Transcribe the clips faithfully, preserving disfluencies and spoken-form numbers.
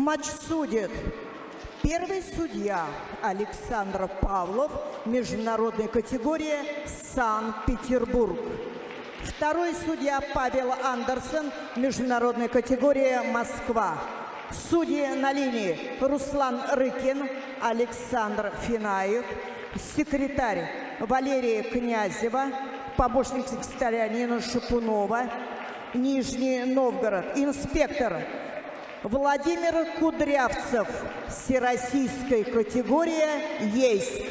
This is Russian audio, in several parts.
Матч судит первый судья Александр Павлов, международная категория Санкт-Петербург. Второй судья Павел Андерсон, международная категория Москва. Судьи на линии Руслан Рыкин, Александр Финаев, секретарь Валерия Князева, помощник секретаря Нина Шапунова, Нижний Новгород, инспектор Владимир Кудрявцев, всероссийская категория есть.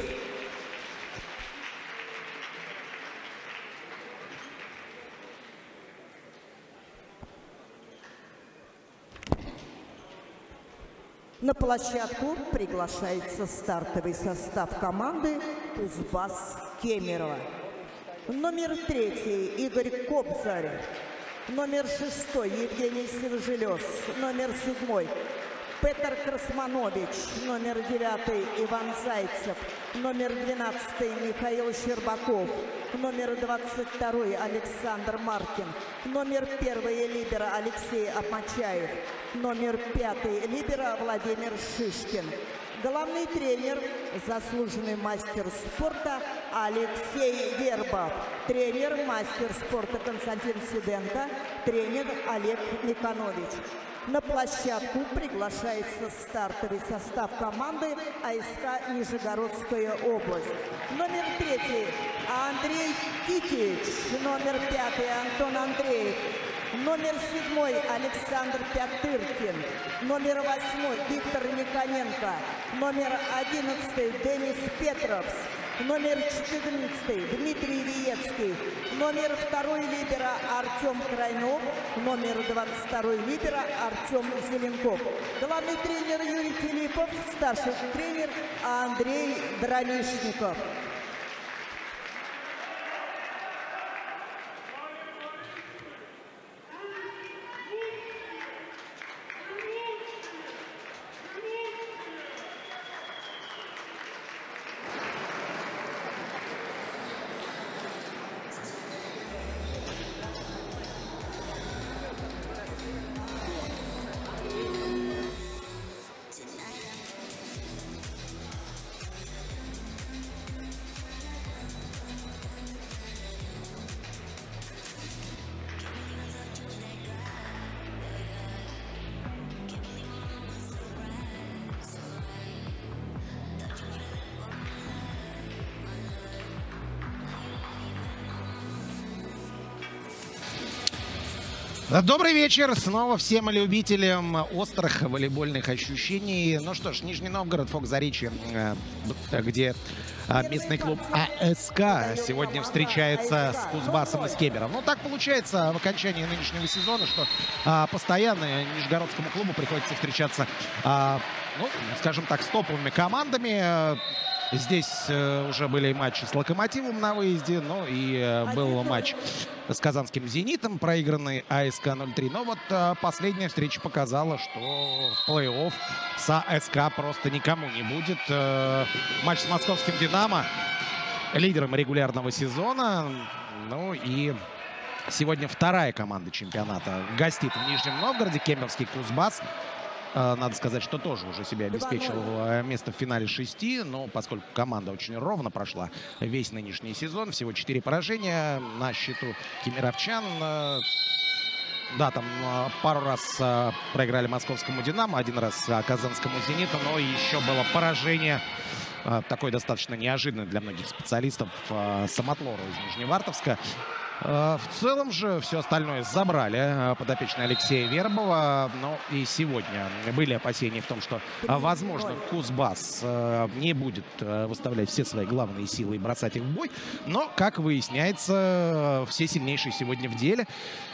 На площадку приглашается стартовый состав команды Кузбасс Кемерово. Номер третий Игорь Кобзарь. Номер шестой Евгений Севжилес. Номер седьмой Петр Красманович. Номер девятый Иван Зайцев. Номер двенадцатый Михаил Щербаков. Номер двадцать второй Александр Маркин. Номер первый либеро Алексей Обмачаев. Номер пятый либеро Владимир Шишкин. Главный тренер, заслуженный мастер спорта Алексей Вербов. Тренер, мастер спорта Константин Сиденко. Тренер Олег Никонович. На площадку приглашается стартовый состав команды АСК Нижегородская область. Номер третий Андрей Титич. Номер пятый Антон Андреев. Номер седьмой Александр Пятыркин. Номер восьмой Виктор Никоненко. Номер одиннадцатый Денис Петровс. Номер четырнадцатый Дмитрий Виецкий. Номер второй либеро Артем Крайнов. Номер двадцать второй либеро Артем Зеленков. Главный тренер Юрий Филиппов. Старший тренер Андрей Дранишников. Добрый вечер снова всем любителям острых волейбольных ощущений. Ну что ж, Нижний Новгород, Фок-Заречье, где местный клуб АСК сегодня встречается с Кузбассом из Кемерово. Ну так получается в окончании нынешнего сезона, что а, постоянно Нижегородскому клубу приходится встречаться, а, ну, скажем так, с топовыми командами. Здесь э, уже были матчи с Локомотивом на выезде, ну и э, был матч с казанским «Зенитом», проигранный АСК ноль три. Но вот э, последняя встреча показала, что в плей-офф с АСК просто никому не будет. Э, матч с московским «Динамо», лидером регулярного сезона. Ну и сегодня вторая команда чемпионата гостит в Нижнем Новгороде, кемеровский «Кузбасс». Надо сказать, что тоже уже себя обеспечил место в финале шести, но поскольку команда очень ровно прошла весь нынешний сезон, всего четыре поражения на счету кемеровчан. Да, там пару раз проиграли московскому «Динамо», один раз казанскому «Зениту», но еще было поражение, такое достаточно неожиданное для многих специалистов, Самотлору из Нижневартовска. В целом же все остальное забрали подопечные Алексея Вербова. Но и сегодня были опасения в том, что, возможно, Кузбасс не будет выставлять все свои главные силы и бросать их в бой. Но, как выясняется, все сильнейшие сегодня в деле.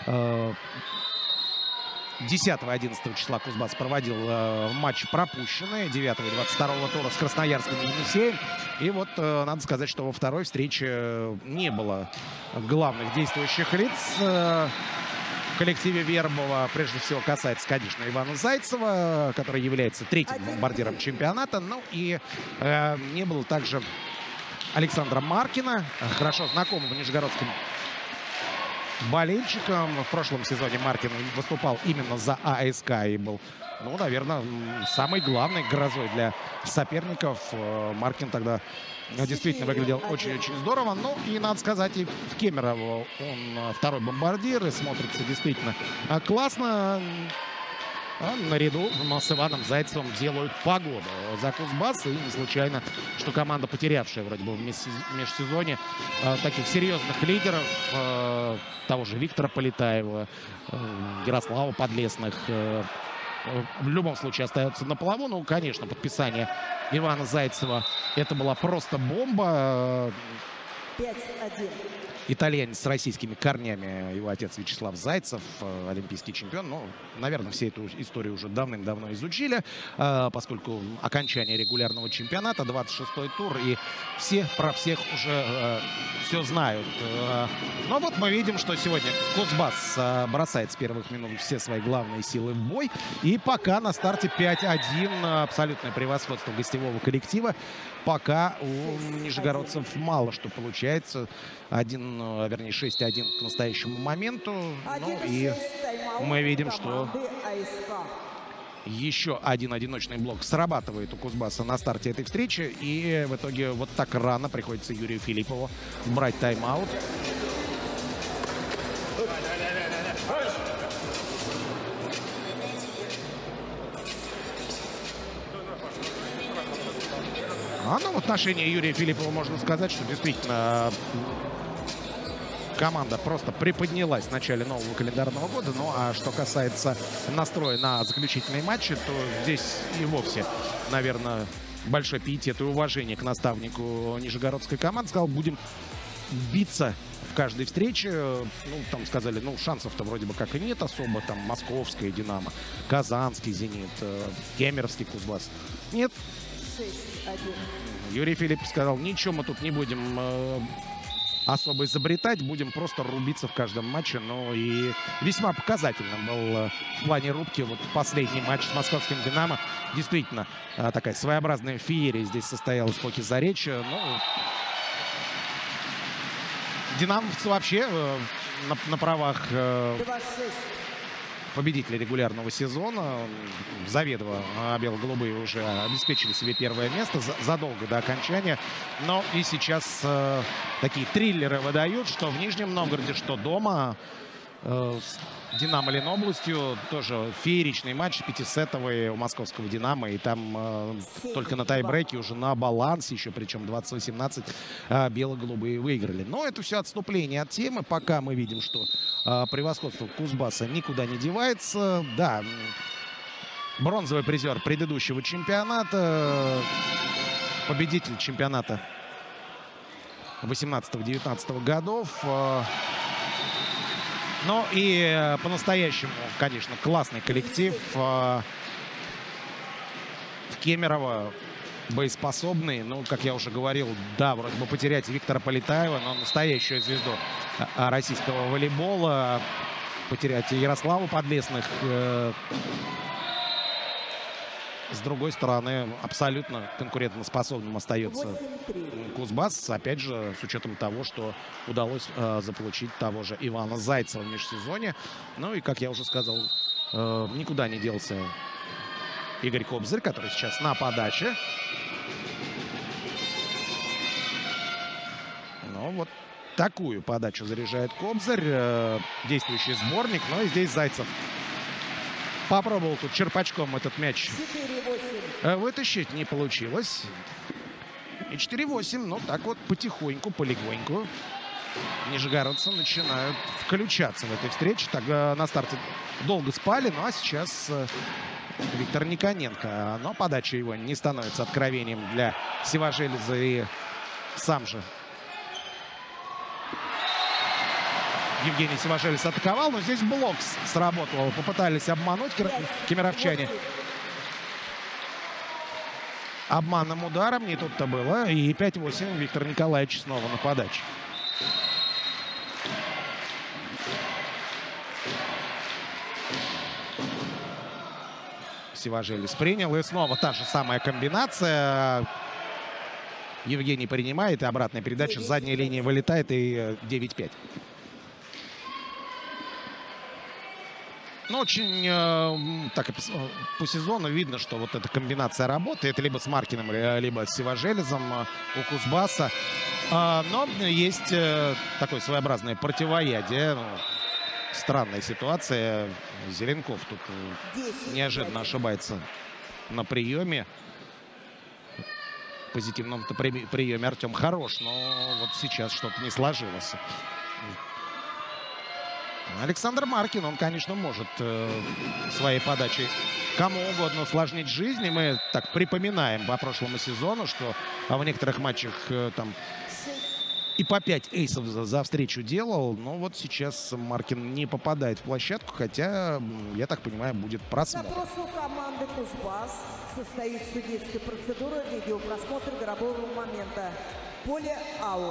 десятого-одиннадцатого числа Кузбасс проводил э, матч пропущенный, девятого и двадцать второго тура с Красноярским и Енисеем. И вот э, надо сказать, что во второй встрече не было главных действующих лиц э, в коллективе Вербова. Прежде всего касается, конечно, Ивана Зайцева, который является третьим бомбардиром чемпионата. Ну и э, не было также Александра Маркина, хорошо знакомого нижегородским болельщиком. В прошлом сезоне Маркин выступал именно за АСК и был, ну, наверное, самой главной грозой для соперников. Маркин тогда действительно выглядел очень-очень здорово. Ну, и надо сказать, и в Кемерово он второй бомбардир и смотрится действительно классно. А наряду с Иваном Зайцевым делают погоду за Кузбасс. И не случайно, что команда, потерявшая вроде бы в межсезонье таких серьезных лидеров, того же Виктора Полетаева, Ярослава Подлесных, в любом случае остается на плаву. Ну, конечно, подписание Ивана Зайцева — это была просто бомба. пять один. Итальянец с российскими корнями, его отец Вячеслав Зайцев, олимпийский чемпион. Ну, наверное, все эту историю уже давным-давно изучили, поскольку окончание регулярного чемпионата, двадцать шестой тур, и все про всех уже все знают. Но вот мы видим, что сегодня Кузбасс бросает с первых минут все свои главные силы в бой. И пока на старте пять один, абсолютное превосходство гостевого коллектива. Пока у нижегородцев мало что получается. Один, вернее, шесть один к настоящему моменту. Ну и мы видим, что еще один одиночный блок срабатывает у Кузбасса на старте этой встречи. И в итоге вот так рано приходится Юрию Филиппову брать тайм-аут. А, ну, в отношении Юрия Филиппова можно сказать, что действительно команда просто приподнялась в начале нового календарного года. Ну, а что касается настроя на заключительные матчи, то здесь и вовсе, наверное, большой пиетет и уважение к наставнику нижегородской команды. Сказал, будем биться в каждой встрече. Ну, там сказали, ну, шансов-то вроде бы как и нет особо. Там Московская Динамо, Казанский Зенит, Кемеровский Кузбасс. Нет. Юрий Филипп сказал, ничего мы тут не будем э, особо изобретать, будем просто рубиться в каждом матче. Ну и весьма показательным был э, в плане рубки вот последний матч с московским Динамо. Действительно, э, такая своеобразная феерия здесь состоялась в Оке Заречья. Ну, динамовцы вообще э, на, на правах э, победители регулярного сезона заведомо бело-голубые уже обеспечили себе первое место задолго до окончания. Но и сейчас э, такие триллеры выдают, что в Нижнем Новгороде, что дома. Э, с Динамо Ленобластью тоже фееричный матч пятисетовый у московского Динамо. И там э, только на тайбреке уже на балансе еще, причем двадцать восемнадцать, э, бело-голубые выиграли. Но это все отступление от темы. Пока мы видим, что э, превосходство Кузбасса никуда не девается. Да, бронзовый призер предыдущего чемпионата, победитель чемпионата восемнадцатого-девятнадцатого годов. Э, Ну и по-настоящему, конечно, классный коллектив. В Кемерово боеспособный. Ну, как я уже говорил, да, вроде бы потерять Виктора Полетаева, но настоящую звезду российского волейбола. Потерять Ярославу Подлесных. С другой стороны, абсолютно конкурентоспособным остается Кузбасс. Опять же, с учетом того, что удалось э, заполучить того же Ивана Зайцева в межсезонье. Ну и, как я уже сказал, э, никуда не делся Игорь Кобзарь, который сейчас на подаче. Ну вот такую подачу заряжает Кобзарь. Э, действующий сборник. Но и здесь Зайцев попробовал тут черпачком этот мяч вытащить. Не получилось. И четыре восемь. Ну, так вот потихоньку, полегоньку нижегородцы начинают включаться в этой встрече. Так на старте долго спали. Ну, а сейчас Виктор Никоненко. Но подача его не становится откровением для Севажелеза. И сам же Евгений Севажелез атаковал, но здесь блок сработал. Попытались обмануть кемеровчане обманным ударом. Не тут-то было. И пять восемь. Виктор Николаевич снова на подаче. Севажелез принял. И снова та же самая комбинация. Евгений принимает. И обратная передача с задней линии вылетает. И девять пять. Ну, очень э, так по сезону видно, что вот эта комбинация работает либо с Маркиным, либо с Сивожелезом у Кузбасса. А, но есть э, такое своеобразное противоядие. Ну, странная ситуация. Зеленков тут неожиданно ошибается на приеме. В позитивном-то приеме Артем хорош, но вот сейчас что-то не сложилось. Александр Маркин, он, конечно, может э, своей подачей кому угодно усложнить жизнь. И мы так припоминаем по прошлому сезону, что в некоторых матчах э, там и по пять эйсов за, за встречу делал. Но вот сейчас Маркин не попадает в площадку, хотя, я так понимаю, будет просмотр. Запрос у команды Кузбасс состоит судейской процедуры, видеопросмотр игрового момента. Поле аут.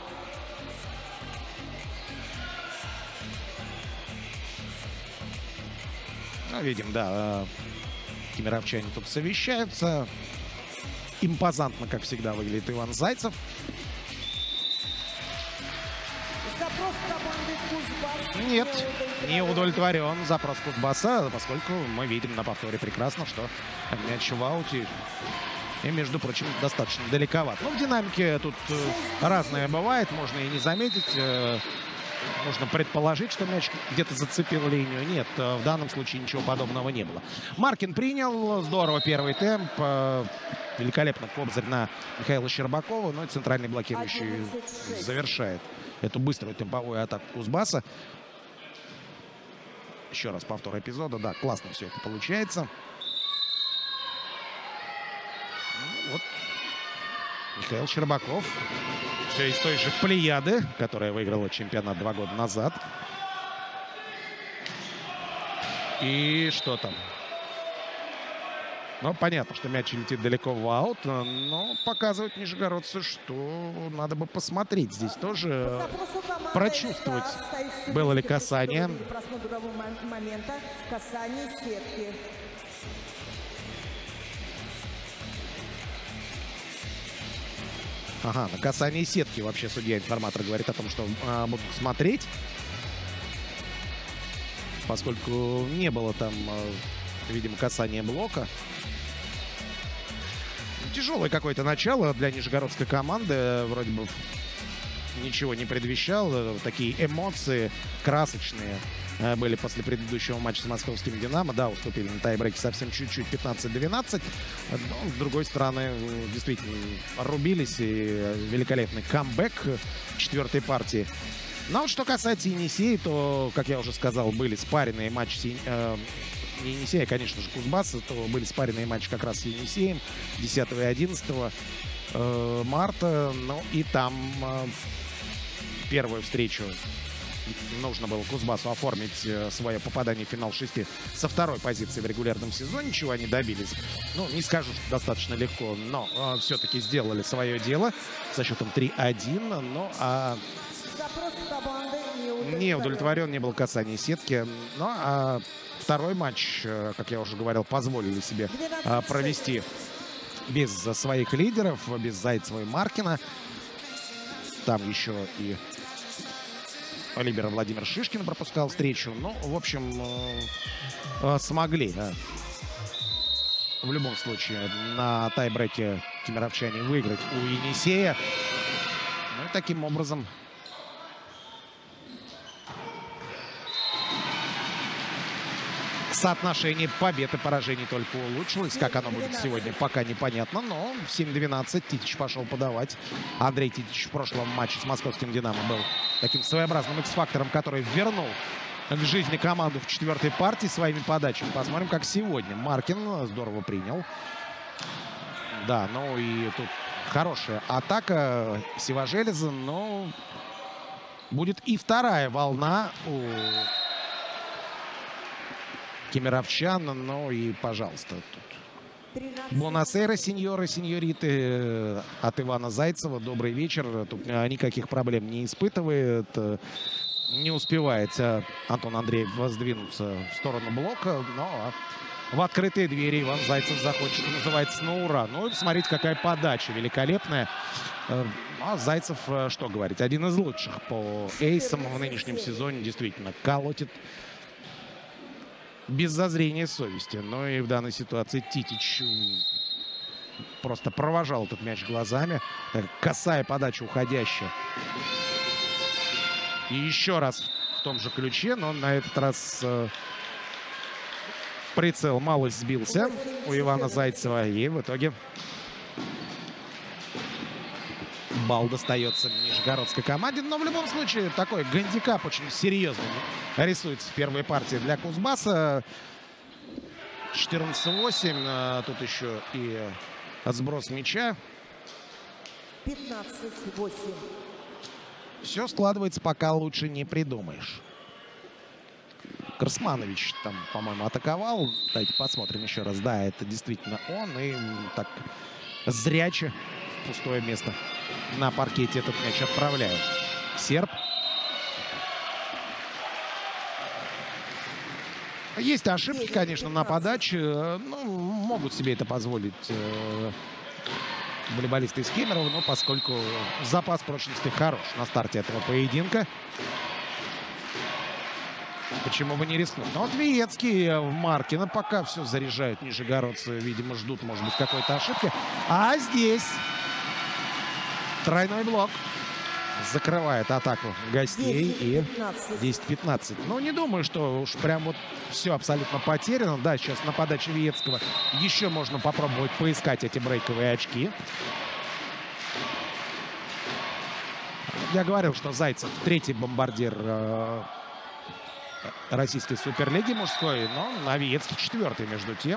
Ну, видим, да, кемеровчане тут совещаются. Импозантно, как всегда, выглядит Иван Зайцев. Запрос команды Кузбасс Нет, не удовлетворен запрос Кузбасса, поскольку мы видим на повторе прекрасно, что мяч в ауте. И, между прочим, достаточно далековат. Но в динамике тут разное бывает, можно и не заметить. Можно предположить, что мяч где-то зацепил линию. Нет, в данном случае ничего подобного не было. Маркин принял. Здорово первый темп. Великолепно кобзарь на Михаила Щербакова. Но центральный блокирующий завершает эту быструю темповую атаку Кузбасса. Еще раз повтор эпизода. Да, классно все это получается. Ну, вот Михаил Щербаков. Все из той же Плеяды, которая выиграла чемпионат два года назад. И что там? Ну, понятно, что мяч летит далеко в аут, но показывают нижегородцы, что надо бы посмотреть. Здесь тоже прочувствовать, было ли касание. Касание сетки. Ага, на касании сетки вообще судья-информатор говорит о том, что а, будут смотреть. Поскольку не было там, а, видимо, касания блока. Тяжелое какое-то начало для нижегородской команды. Вроде бы ничего не предвещало. Такие эмоции красочные были после предыдущего матча с московским «Динамо». Да, уступили на тайбреке совсем чуть-чуть, пятнадцать двенадцать. Но, с другой стороны, действительно рубились. И великолепный камбэк четвертой партии. Но вот что касается Енисея, то, как я уже сказал, были спаренные матчи э, не Енисея, конечно же, Кузбасса, то были спаренные матчи как раз с Енисеем десятого и одиннадцатого э, марта. Ну и там э, первую встречу нужно было Кузбассу оформить свое попадание в финал шести со второй позиции в регулярном сезоне, чего они добились. Ну, не скажу, что достаточно легко, но э, все-таки сделали свое дело со счетом три один. Ну, а не удовлетворен, не было касания сетки. Ну, а второй матч, э, как я уже говорил, позволили себе э, провести без своих лидеров, без Зайцева и Маркина. Там еще и либеро Владимир Шишкин пропускал встречу. Ну, в общем, э, смогли. Да. В любом случае, на тайбреке кемеровчане выиграть у Енисея. Ну, и таким образом соотношение побед и поражений только улучшилось. Как оно будет сегодня, пока непонятно. Но в семь двенадцать Титич пошел подавать. Андрей Титич в прошлом матче с московским «Динамо» был таким своеобразным икс-фактором, который вернул к жизни команду в четвертой партии своими подачами. Посмотрим, как сегодня. Маркин здорово принял. Да, ну и тут хорошая атака Сивожелеза. Но будет и вторая волна у кемеровчан. Ну и, пожалуйста, тут бонасеры, сеньоры, сеньориты от Ивана Зайцева. Добрый вечер. Тут никаких проблем не испытывает. Не успевает Антон Андреев воздвинуться в сторону блока. Но в открытые двери Иван Зайцев заходит, что называется, на ура. Ну и смотрите, какая подача великолепная. А Зайцев, что говорить, один из лучших по эйсам в нынешнем сезоне. Действительно, колотит без зазрения совести. Но и в данной ситуации Титич просто провожал этот мяч глазами. Так, косая подача уходящая. И еще раз в том же ключе, но на этот раз э, прицел малость сбился у Ивана Зайцева. И в итоге балл достается нижегородской команде. Но в любом случае такой гандикап очень серьезный рисуется в первой партии для Кузбасса. четырнадцать восемь. А тут еще и сброс мяча. пятнадцать восемь. Все складывается, пока лучше не придумаешь. Красманович там, по-моему, атаковал. Давайте посмотрим еще раз. Да, это действительно он. И так зряче в пустое место на паркете этот мяч отправляет. Серб. Есть ошибки, конечно, на подаче. Ну, могут себе это позволить э, волейболисты из Кемерово, но поскольку запас прочности хорош на старте этого поединка, почему бы не рискнуть? Но вот Виецкий в Маркина пока все заряжают нижегородцы. Видимо, ждут, может быть, какой-то ошибки. А здесь тройной блок закрывает атаку гостей. И десять пятнадцать. Ну, не думаю, что уж прям вот все абсолютно потеряно. Да, сейчас на подаче Виецкого еще можно попробовать поискать эти брейковые очки. Я говорил, что Зайцев третий бомбардир э, российской суперлиги мужской, но на Виецкий четвертый между тем.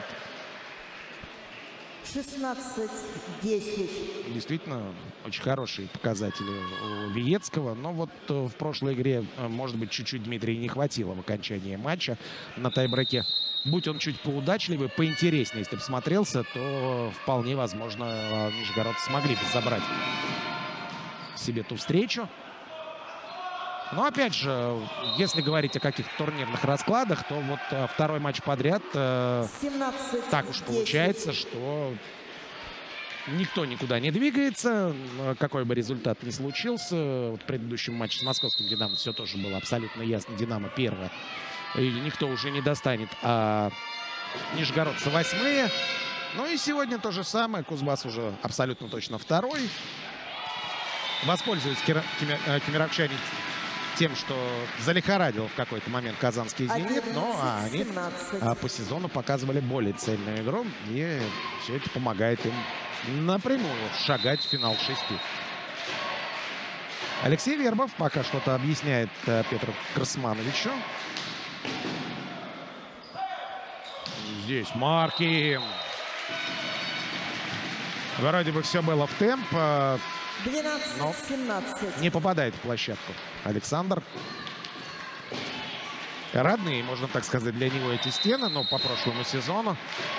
шестнадцать десять. Действительно, очень хорошие показатели у Виецкого. Но вот в прошлой игре, может быть, чуть-чуть Дмитрия не хватило в окончании матча на тайбреке. Будь он чуть поудачливый, поинтереснее, если бы смотрелся, то вполне возможно нижегородцы смогли бы забрать себе ту встречу. Но опять же, если говорить о каких-то турнирных раскладах, то вот второй матч подряд э, так уж получается, что никто никуда не двигается, какой бы результат ни случился. Вот в предыдущем матче с московским «Динамо» все тоже было абсолютно ясно. «Динамо» первое, и никто уже не достанет, а нижегородцы восьмые. Ну и сегодня то же самое. Кузбасс уже абсолютно точно второй. Воспользуются кемеровчане тем, что залихорадил в какой-то момент казанский «Зенит», но а они а, по сезону показывали более цельную игру, и все это помогает им напрямую шагать в финал шести. Алексей Вербов пока что-то объясняет а, Петру Красмановичу. Здесь Маркин. Вроде бы все было в темп. двенадцать семнадцать. Не попадает в площадку Александр. Родные, можно так сказать, для него эти стены, но по прошлому сезону.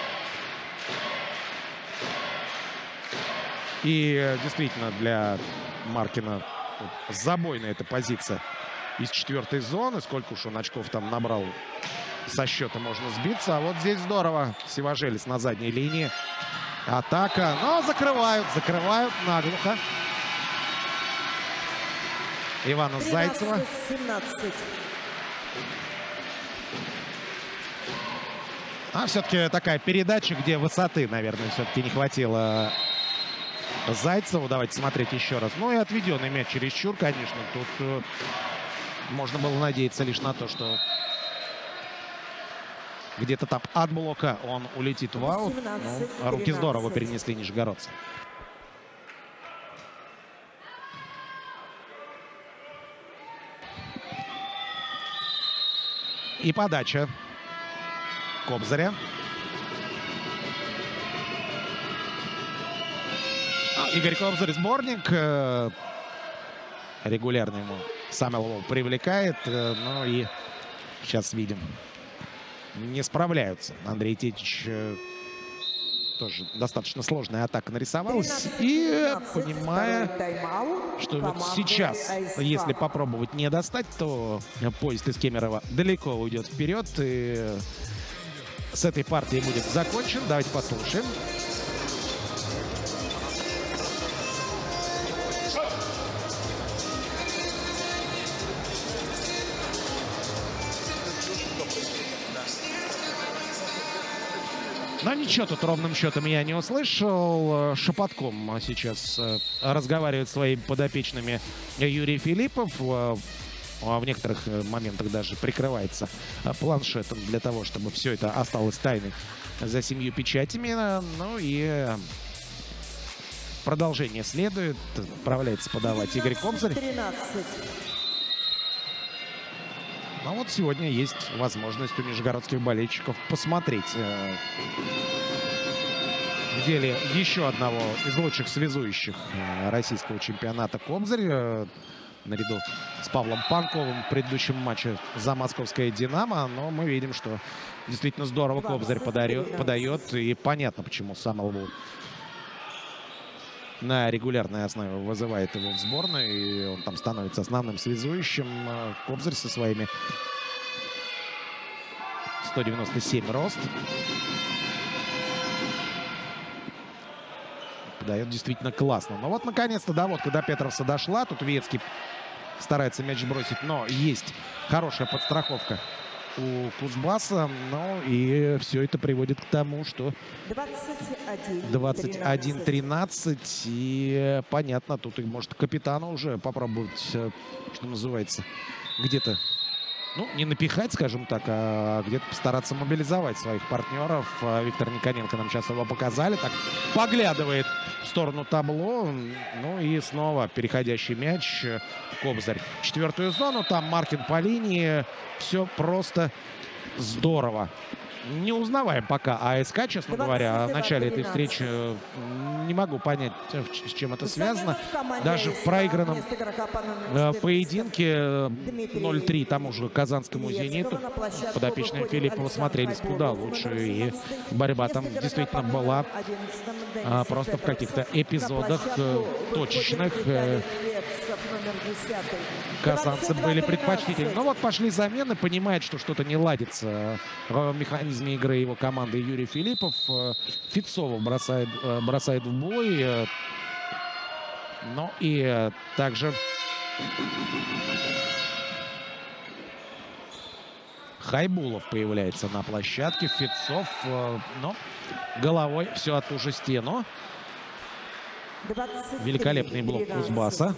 И действительно для Маркина забойная эта позиция из четвертой зоны. Сколько уж он очков там набрал, со счета можно сбиться. А вот здесь здорово. Сиважелец на задней линии. Атака. Но закрывают, закрывают наглухо Ивана Зайцева. семнадцать. А все-таки такая передача, где высоты, наверное, все-таки не хватило Зайцеву. Давайте смотреть еще раз. Ну и отведенный мяч чересчур, конечно. Тут э, можно было надеяться лишь на то, что где-то там от блока он улетит в аут. Ну, руки здорово перенесли нижегородцы. И подача Кобзаря. Игорь Кобзарь, сборник. Регулярно ему Самойлов привлекает. Ну и сейчас видим, не справляются. Андрей Тетич тоже достаточно сложная атака нарисовалась. И понимая, что вот сейчас, если попробовать не достать, то поезд из Кемерово далеко уйдет вперед. И с этой партией будет закончен. Давайте послушаем. Но ничего тут ровным счетом я не услышал. Шепотком сейчас разговаривает с своими подопечными Юрий Филиппов. В некоторых моментах даже прикрывается планшетом для того, чтобы все это осталось тайной за семью печатями. Ну и продолжение следует. Отправляется подавать Игорь Кобзарь. Но вот сегодня есть возможность у нижегородских болельщиков посмотреть в деле еще одного из лучших связующих российского чемпионата Кобзарь. Наряду с Павлом Панковым в предыдущем матче за московское «Динамо». Но мы видим, что действительно здорово Кобзарь подает, подает. И понятно, почему Самолву на регулярной основе вызывает его в сборную. И он там становится основным связующим. Кобзарь со своими сто девяносто семь рост подает действительно классно. Но вот наконец-то доводка до Петровса дошла. Тут Вецкий старается мяч бросить, но есть хорошая подстраховка у Кузбасса. Ну и все это приводит к тому, что двадцать один тринадцать. И понятно, тут и может капитану уже попробовать, что называется, где-то, ну, не напихать, скажем так, а где-то постараться мобилизовать своих партнеров. Виктор Никоненко нам сейчас его показали. Так, поглядывает в сторону табло. Ну и снова переходящий мяч. Кобзарь в четвертую зону. Там Маркин по линии. Все просто здорово. Не узнаваем пока АСК, честно говоря. В начале этой встречи не могу понять, с чем это связано. Даже в проигранном поединке ноль три тому же казанскому «Зениту» подопечные Филиппова смотрелись куда лучше. И борьба там действительно была а, просто в каких-то эпизодах э, точечных. Э, казанцы были предпочтительны. Но вот пошли замены, понимает, что что-то не ладится в механизме игры его команды Юрий Филиппов. Фицова бросает, бросает в бой. Ну и также Хайбулов появляется на площадке. Фицов, но головой все от ту же стену. Великолепный блок Кузбасса.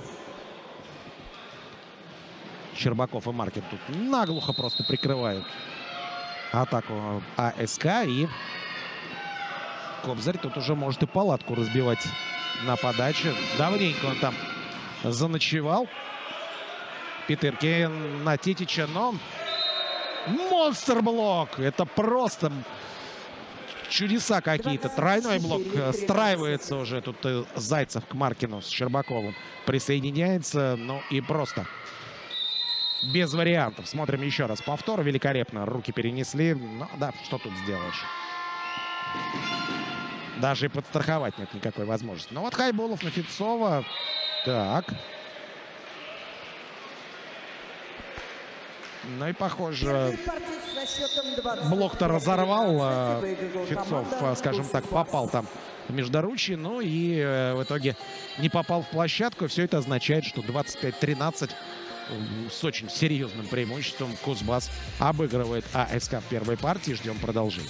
Щербаков и Маркин тут наглухо просто прикрывают атаку АСК. И Кобзарь тут уже может и палатку разбивать на подаче. Давненько он там заночевал. Петырки на Титича, но монстр-блок. Это просто чудеса какие-то. Тройной блок страивается уже. Тут Зайцев к Маркину с Щербаковым присоединяется. Ну и просто без вариантов. Смотрим еще раз повтор. Великолепно. Руки перенесли. Ну да, что тут сделаешь? Даже и подстраховать нет никакой возможности. Ну вот Хайбулов на Фицова. Так. Ну и похоже, блок-то разорвал. Фицов, скажем так, попал там в междуручье. Ну и в итоге не попал в площадку. Все это означает, что двадцать пять тринадцать с очень серьезным преимуществом Кузбасс обыгрывает АСК в первой партии. Ждем продолжения.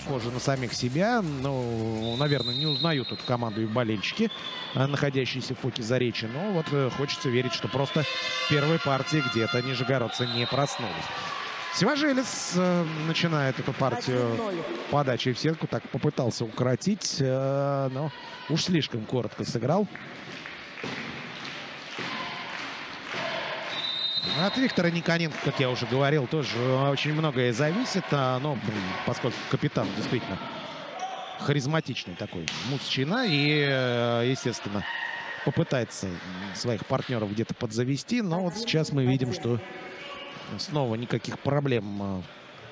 похожи на самих себя. Ну, наверное, не узнают эту команду и болельщики, находящиеся в фоке Заречья. Но вот хочется верить, что просто в первой партии где-то нижегородцы не проснулись. Севажелец э, начинает эту партию подачей в сетку. Так попытался укоротить, э, но уж слишком коротко сыграл. От Виктора Никоненко, как я уже говорил, тоже очень многое зависит. Но поскольку капитан действительно харизматичный такой мужчина и, естественно, попытается своих партнеров где-то подзавести. Но вот сейчас мы видим, что снова никаких проблем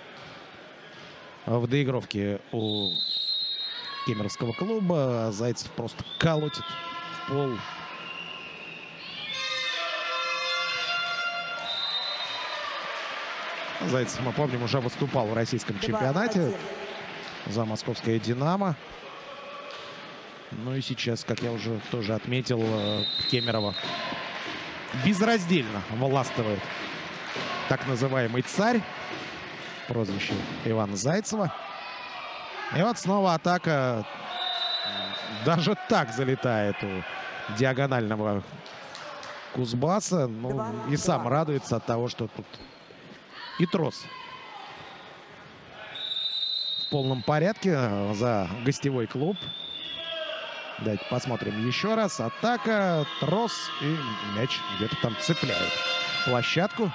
в доигровке у кемеровского клуба. Зайцев просто колотит в пол. Зайцев, мы помним, уже выступал в российском чемпионате за московское «Динамо». Ну и сейчас, как я уже тоже отметил, Кемерово безраздельно властвует так называемый царь, прозвище Ивана Зайцева. И вот снова атака. Даже так залетает у диагонального Кузбасса. Ну, два, и два. Сам радуется от того, что тут и трос в полном порядке за гостевой клуб. Давайте посмотрим еще раз. Атака, трос и мяч где-то там цепляет площадку.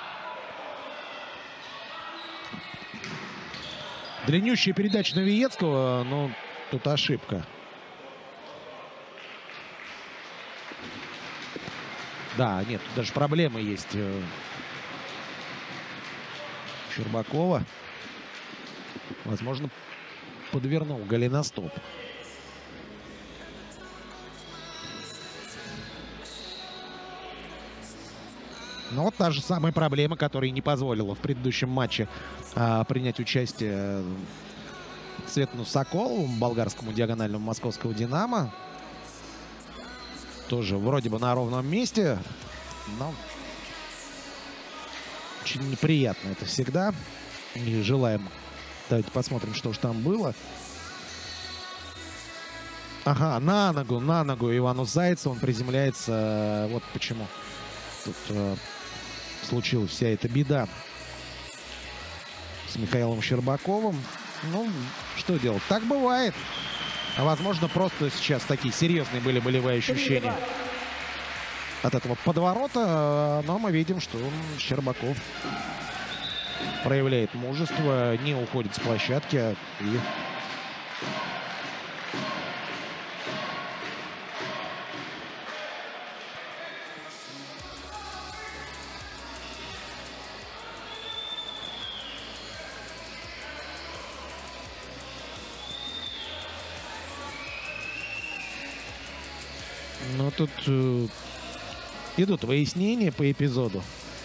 Длиннющая передача Новиецкого, но тут ошибка. Да, нет, тут даже проблемы есть. Щербакова. Возможно, подвернул голеностоп. Но вот та же самая проблема, которая не позволила в предыдущем матче а, принять участие Цветну Соколову, болгарскому диагональному московского «Динамо». Тоже вроде бы на ровном месте, но очень неприятно это всегда. И желаем. Давайте посмотрим, что же там было. Ага, на ногу, на ногу Ивану Зайцеву он приземляется. Вот почему тут э, случилась вся эта беда с Михаилом Щербаковым. Ну, что делать? Так бывает. А возможно, просто сейчас такие серьезные были болевые ощущения от этого подворота. Но мы видим, что Щербаков проявляет мужество, не уходит с площадки. И но тут э, идут выяснения по эпизоду.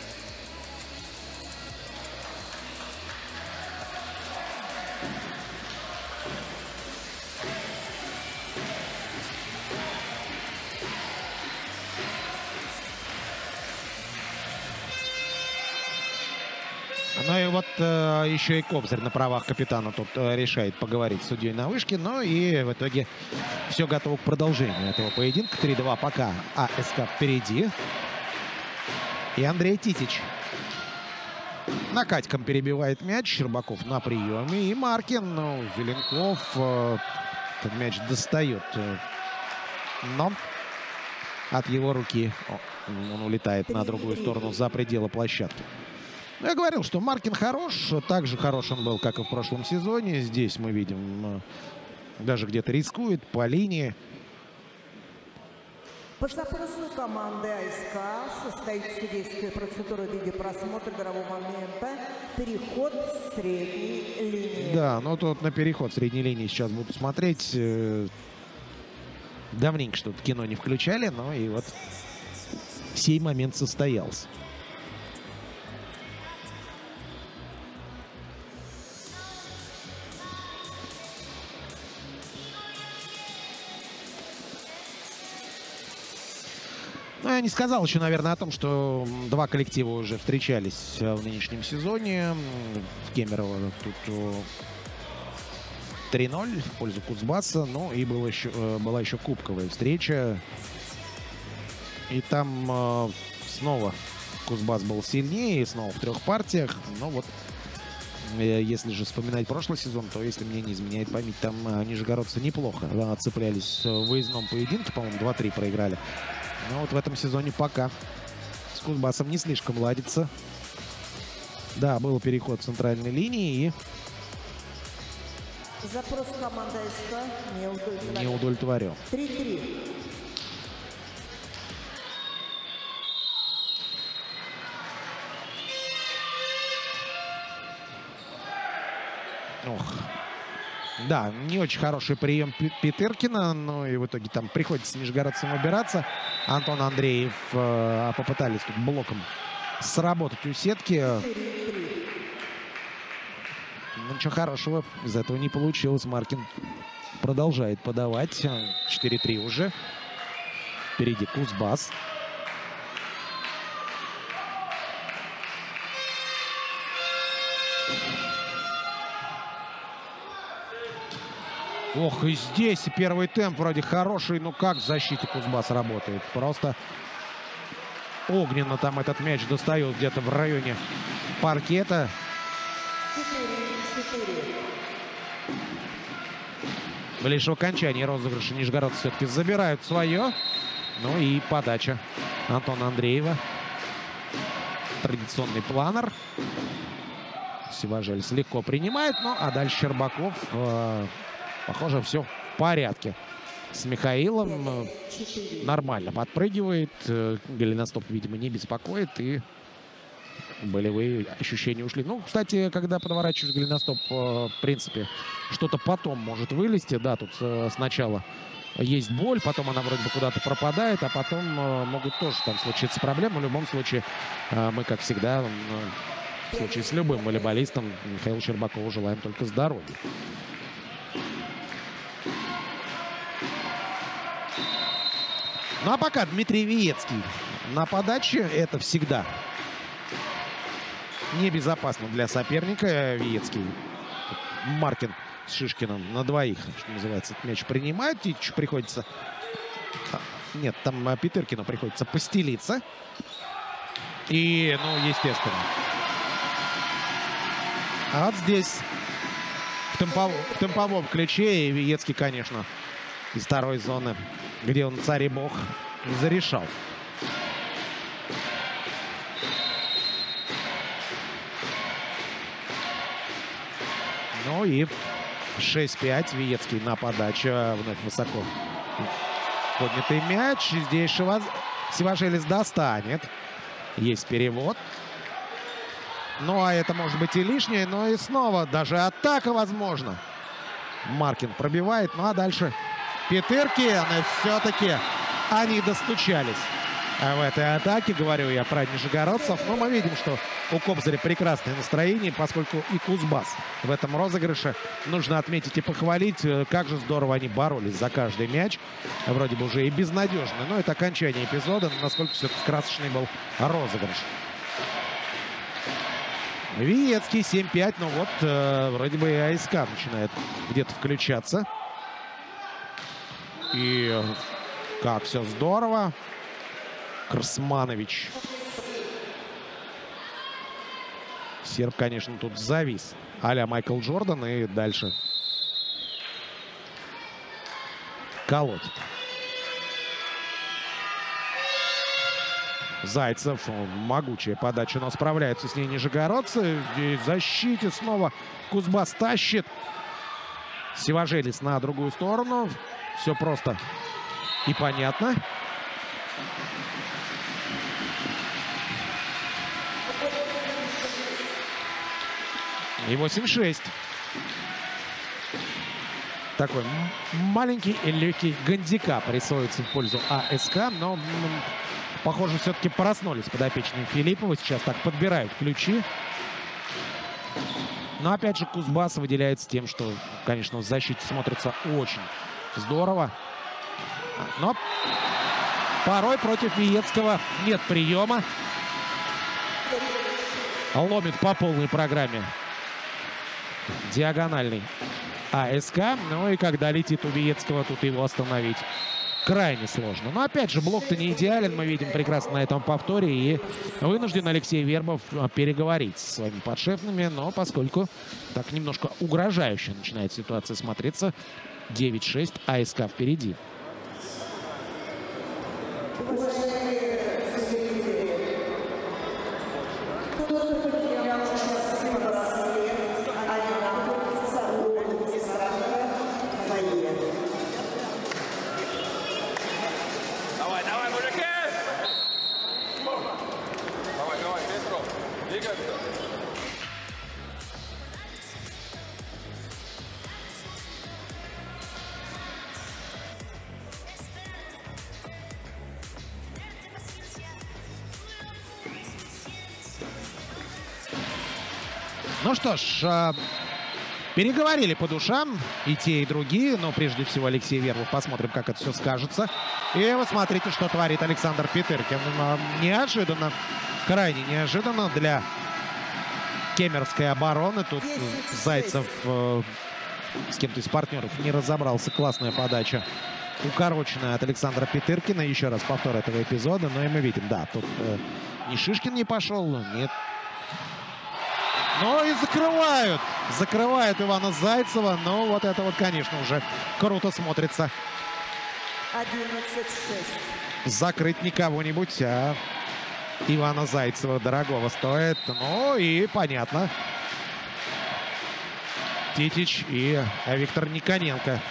Ну и вот э, еще и Кобзарь на правах капитана тут э, решает поговорить с судьей на вышке. Ну и в итоге все готово к продолжению этого поединка. три-два пока АСК впереди. И Андрей Титич накатиком перебивает мяч. Щербаков на приеме. И Маркин, ну, Зеленков э, этот мяч достает. Но от его руки о, он улетает на другую сторону за пределы площадки. Я говорил, что Маркин хорош. Так же хорош он был, как и в прошлом сезоне. Здесь мы видим, даже где-то рискует по линии. По запросу команды АСК состоит судейская процедура в виде просмотра игрового момента. Переход средней линии. Да, ну тут на переход средней линии сейчас буду смотреть. Давненько что-то кино не включали, но и вот сей момент состоялся. Ну, я не сказал еще, наверное, о том, что два коллектива уже встречались в нынешнем сезоне. В Кемерово тут три ноль в пользу Кузбасса. Ну и была еще, была еще кубковая встреча. И там э, снова Кузбасс был сильнее, снова в трех партиях. Но вот, э, если же вспоминать прошлый сезон, то, если мне не изменяет память, там э, нижегородцы неплохо да, цеплялись в выездном поединке. По-моему, два-три проиграли. Но вот в этом сезоне пока с Кузбассом не слишком ладится. Да, был переход центральной линии и... Запрос команды СК не удовлетворен. Не удовлетворен. три-три. Ох. Да, не очень хороший прием Петыркина, но и в итоге там приходится нижегородцам убираться. Антон Андреев э, попытались тут блоком сработать у сетки. Ну, ничего хорошего из этого не получилось. Маркин продолжает подавать. четыре-три уже. Впереди Кузбасс. Ох, и здесь первый темп вроде хороший, но как в защите Кузбасс работает. Просто огненно там этот мяч достает где-то в районе паркета. Ближе в окончании розыгрыша нижегородцы все-таки забирают свое. Ну и подача Антона Андреева. Традиционный планер. Сиважелис легко принимает. Ну а дальше Щербаков. Э, похоже, все в порядке. С Михаилом э, нормально подпрыгивает. Э, голеностоп, видимо, не беспокоит. И болевые ощущения ушли. Ну, кстати, когда подворачиваешь голеностоп, э, в принципе, что-то потом может вылезти. Да, тут э, сначала есть боль, потом она вроде бы куда-то пропадает, а потом э, могут тоже там случиться проблемы. В любом случае, э, мы, как всегда, э, в случае с любым волейболистом Михаилу Щербакову желаем только здоровья. Ну, а пока Дмитрий Виецкий на подаче. Это всегда небезопасно для соперника. Виецкий, Маркин с Шишкиным на двоих, что называется, этот мяч принимают. Титичу приходится... Нет, там Петыркину приходится постелиться. И, ну, естественно. А вот здесь в, темпов... в темповом ключе и Виецкий, конечно, из второй зоны, где он царь и бог, зарешал. Ну и шесть пять. Виецкий на подачу. Вновь высоко поднятый мяч. Здесь Шиваз... Сиважелис достанет. Есть перевод. Ну, а это может быть и лишнее. Но и снова даже атака возможна. Маркин пробивает. Ну, а дальше Петыркин. И все-таки они достучались в этой атаке. Говорю я про нижегородцев. Но мы видим, что у Кобзаря прекрасное настроение, поскольку и Кузбасс в этом розыгрыше. Нужно отметить и похвалить, как же здорово они боролись за каждый мяч. Вроде бы уже и безнадежно. Но это окончание эпизода. Насколько все-таки красочный был розыгрыш. Виецкий семь пять. Ну вот, э, вроде бы и АСК начинает где-то включаться. И как все здорово. Красманович. Серб, конечно, тут завис. А-ля Майкл Джордан. И дальше колотит. Зайцев. Могучая подача, но справляются с ней нижегородцы. Здесь в защите снова Кузбасс тащит. Сиважелис на другую сторону. Все просто и понятно. И восемь шесть. Такой маленький и легкий гандикап рисуется в пользу АСК. Но, похоже, все-таки проснулись подопечные Филиппова. Сейчас так подбирают ключи. Но, опять же, Кузбасс выделяется тем, что, конечно, в защите смотрится очень здорово. Но порой против Виецкого нет приема. Ломит по полной программе. Диагональный АСК. Ну и когда летит у Виецкого, тут его остановить крайне сложно. Но опять же, блок-то не идеален, мы видим прекрасно на этом повторе. И вынужден Алексей Вербов переговорить со своими подшефными. Но поскольку так немножко угрожающе начинает ситуация смотреться, девять шесть, АСК впереди. Ну что ж, переговорили по душам и те, и другие, но прежде всего Алексей Вербов. Посмотрим, как это все скажется. И вы смотрите, что творит Александр Петыркин. Неожиданно, крайне неожиданно для кемеровской обороны. Тут Зайцев э, с кем-то из партнеров не разобрался. Классная подача, укороченная от Александра Петыркина. Еще раз повтор этого эпизода. Но и мы видим, да, тут э, ни Шишкин не пошел, нет. Ну и закрывают. Закрывают Ивана Зайцева. Но вот это вот, конечно, уже круто смотрится. одиннадцать шесть. Закрыть не кого-нибудь, а Ивана Зайцева дорогого стоит. Ну и понятно. Титич и Виктор Никоненко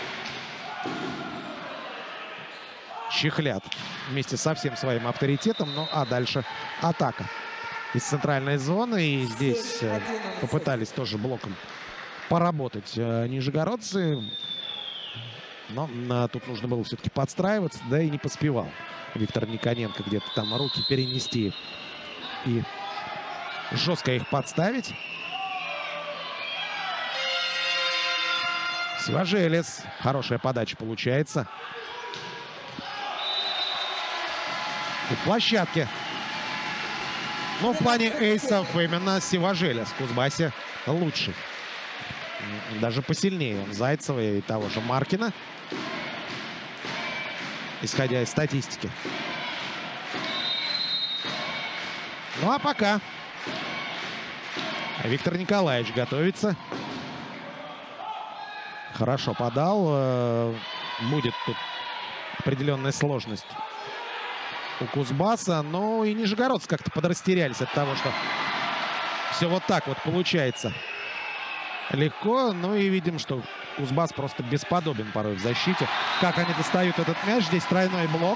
чехлят вместе со всем своим авторитетом. Ну а дальше атака из центральной зоны. И здесь попытались тоже блоком поработать нижегородцы. Но а, тут нужно было все-таки подстраиваться, да и не поспевал Виктор Никоненко где-то там руки перенести и жестко их подставить. Сиважелес. Хорошая подача получается. И в площадке. Но в плане эйсов именно Сиважелес в Кузбассе лучше. Даже посильнее Зайцева и того же Маркина, исходя из статистики. Ну а пока Виктор Николаевич готовится. Хорошо подал. Будет тут определенная сложность у Кузбасса. Но и нижегородцы как-то подрастерялись от того, что все вот так вот получается легко. Ну и видим, что Кузбасс просто бесподобен порой в защите. Как они достают этот мяч. Здесь тройной блок.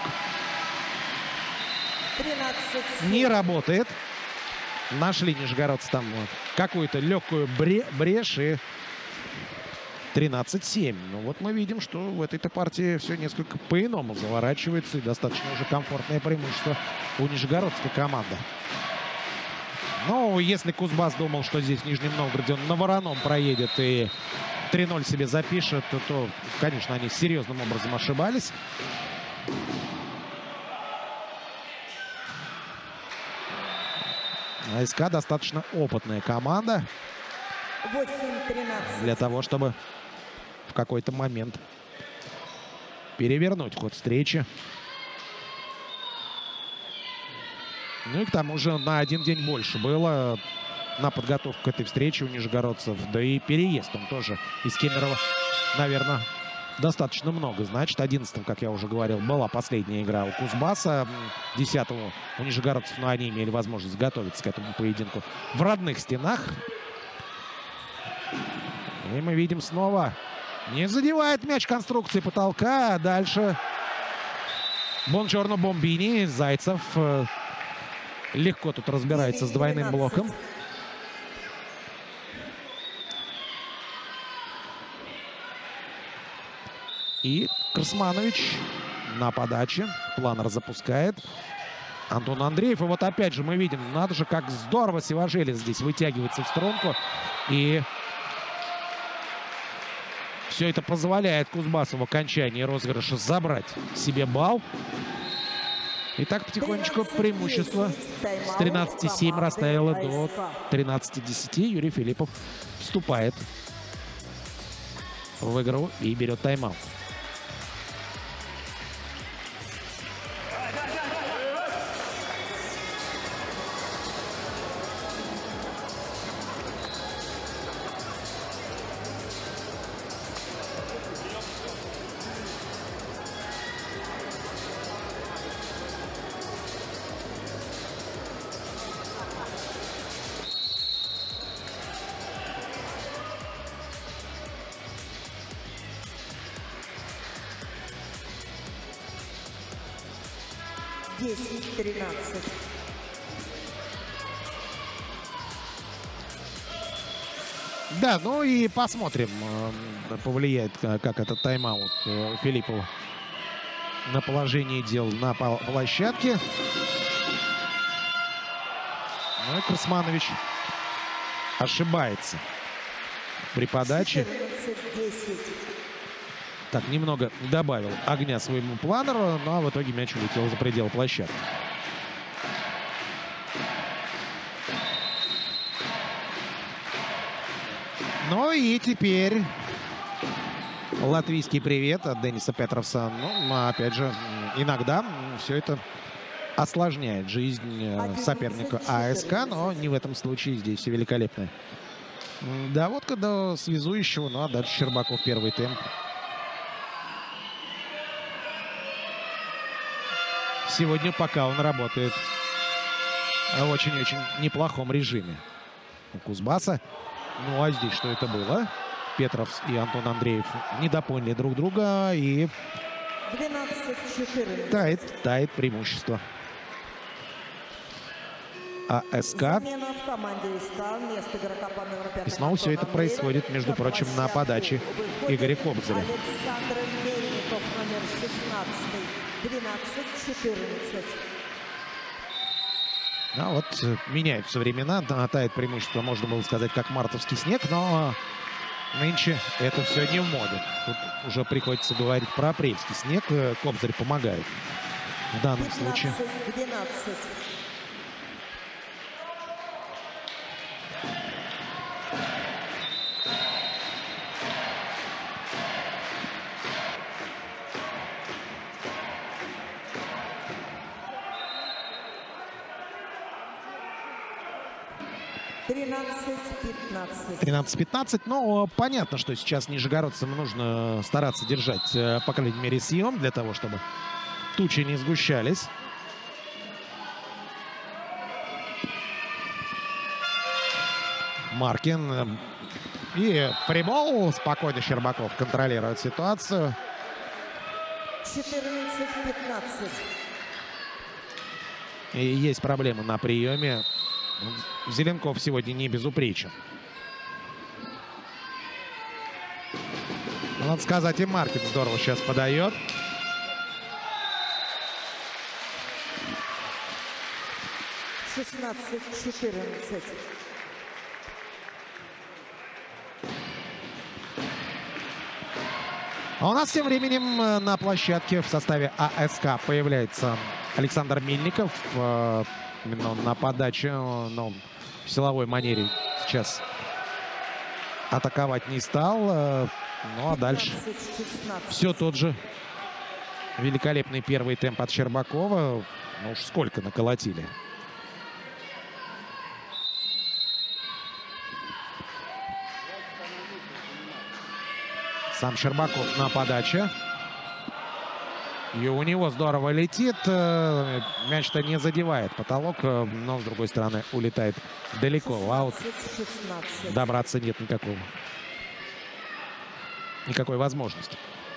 тринадцать. Не работает. Нашли нижегородцы там вот какую-то легкую бре брешь. И тринадцать семь. Ну вот мы видим, что в этой-то партии все несколько по-иному заворачивается. И достаточно уже комфортное преимущество у нижегородской команды. Но если Кузбасс думал, что здесь в Нижнем Новгороде он на вороном проедет и три ноль себе запишет, то, то, конечно, они серьезным образом ошибались. АСК достаточно опытная команда восемь тринадцать. для того, чтобы в какой-то момент перевернуть ход встречи. Ну и к тому же на один день больше было на подготовку к этой встрече у нижегородцев. Да и переезд он тоже из Кемерово, наверное, достаточно много. Значит, одиннадцатым, как я уже говорил, была последняя игра у Кузбасса. десятого у нижегородцев, но они имели возможность готовиться к этому поединку в родных стенах. И мы видим снова. Не задевает мяч конструкции потолка. А дальше Бонджорно Бомбини. Зайцев легко тут разбирается с двойным блоком. И Красманович на подаче. Планер запускает. Антон Андреев. И вот опять же мы видим, надо же, как здорово Сиважелес здесь вытягивается в струнку. И все это позволяет Кузбассу в окончании розыгрыша забрать себе балл. И так потихонечку преимущество с тринадцати семь растаяло до тринадцати десяти. Юрий Филиппов вступает в игру и берет тайм-аут. десять тринадцать. Да, ну и посмотрим, повлияет, как этот тайм-аут Филиппова на положение дел на площадке. Ну и Красманович ошибается при подаче. четырнадцать десять. Так, немного добавил огня своему планеру, но в итоге мяч улетел за пределы площадки. Ну и теперь латвийский привет от Дениса Петровса. Ну, опять же, иногда все это осложняет жизнь соперника АСК, но не в этом случае. Здесь все великолепно. Доводка до связующего, ну а дальше Щербаков первый темп. Сегодня пока он работает в очень-очень неплохом режиме. У Кузбасса. Ну а здесь что это было? Петровс и Антон Андреев недопоняли друг друга. И двенадцать четырнадцать. тает, тает преимущество АСК. Замена в команде СК. Вместо игрока по номеру пять И снова все это происходит, между прочим, на подаче Игоря Кобзаря. Александр Мельников, номер шестнадцать. двенадцать четырнадцать. А вот меняются времена, тает преимущество, можно было сказать, как мартовский снег, но нынче это все не в моде. Тут уже приходится говорить про апрельский снег. Кобзарь помогает в данном случае. пятнадцать двенадцать. тринадцать пятнадцать. тринадцать пятнадцать. Но понятно, что сейчас нижегородцам нужно стараться держать, по крайней мере, съем, для того, чтобы тучи не сгущались. Маркин. И фрибол. Спокойно Щербаков контролирует ситуацию. четырнадцать пятнадцать. И есть проблемы на приеме. Зеленков сегодня не безупречен. Надо сказать, и Маркин здорово сейчас подает. шестнадцать четырнадцать. А у нас тем временем на площадке в составе АСК появляется Александр Мельников. Именно на подаче, но в силовой манере сейчас атаковать не стал. Ну а дальше все тот же великолепный первый темп от Щербакова. Ну уж сколько наколотили. Сам Щербаков на подаче. И у него здорово летит. Мяч-то не задевает потолок, но, с другой стороны, улетает далеко в аут. Добраться нет никакого. Никакой возможности.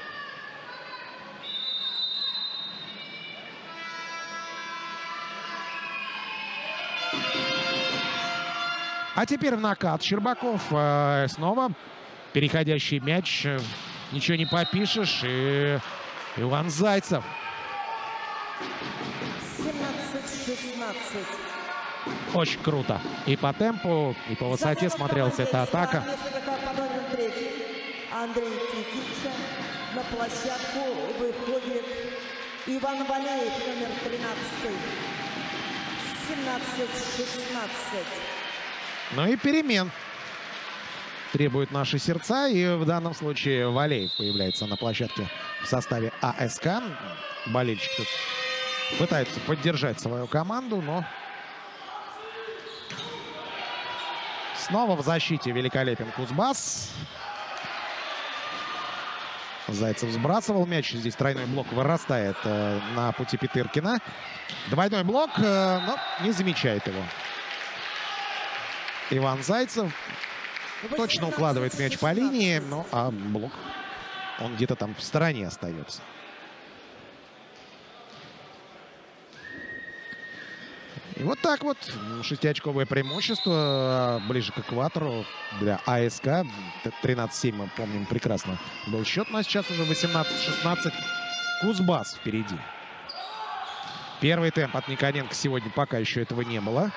А теперь в накат Щербаков. Снова переходящий мяч. Ничего не попишешь. И Иван Зайцев. семнадцать шестнадцать. Очень круто. И по темпу, и по высоте смотрелась эта атака. Андрей Титича. На площадку выходит Иван Валеев, номер тринадцать. семнадцать шестнадцать. Ну и перемен. требуют наши сердца. И в данном случае Валеев появляется на площадке в составе АСК. Болельщики тут пытаются поддержать свою команду, но снова в защите великолепен Кузбасс. Зайцев сбрасывал мяч. Здесь тройной блок вырастает э, на пути Петыркина. Двойной блок, э, но не замечает его Иван Зайцев. Точно укладывает мяч по линии, ну а блок, он где-то там в стороне остается. И вот так вот шестиочковое преимущество ближе к экватору для АСК. тринадцать семь, мы помним прекрасно, был счет. Но сейчас уже восемнадцать шестнадцать. Кузбасс впереди. Первый темп от Никоненко сегодня пока еще этого не было.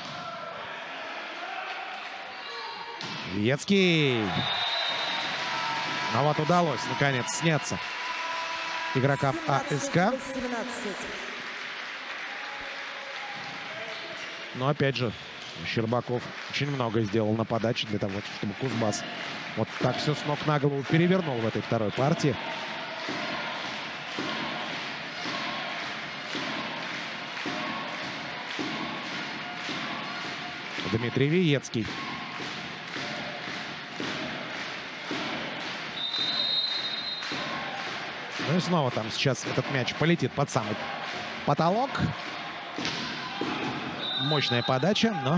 Вецкий. А вот удалось наконец сняться игрокам АСК. Но опять же, Щербаков очень много сделал на подаче для того, чтобы Кузбасс вот так все с ног на голову перевернул в этой второй партии. Дмитрий Виецкий. Ну и снова там сейчас этот мяч полетит под самый потолок. Мощная подача, но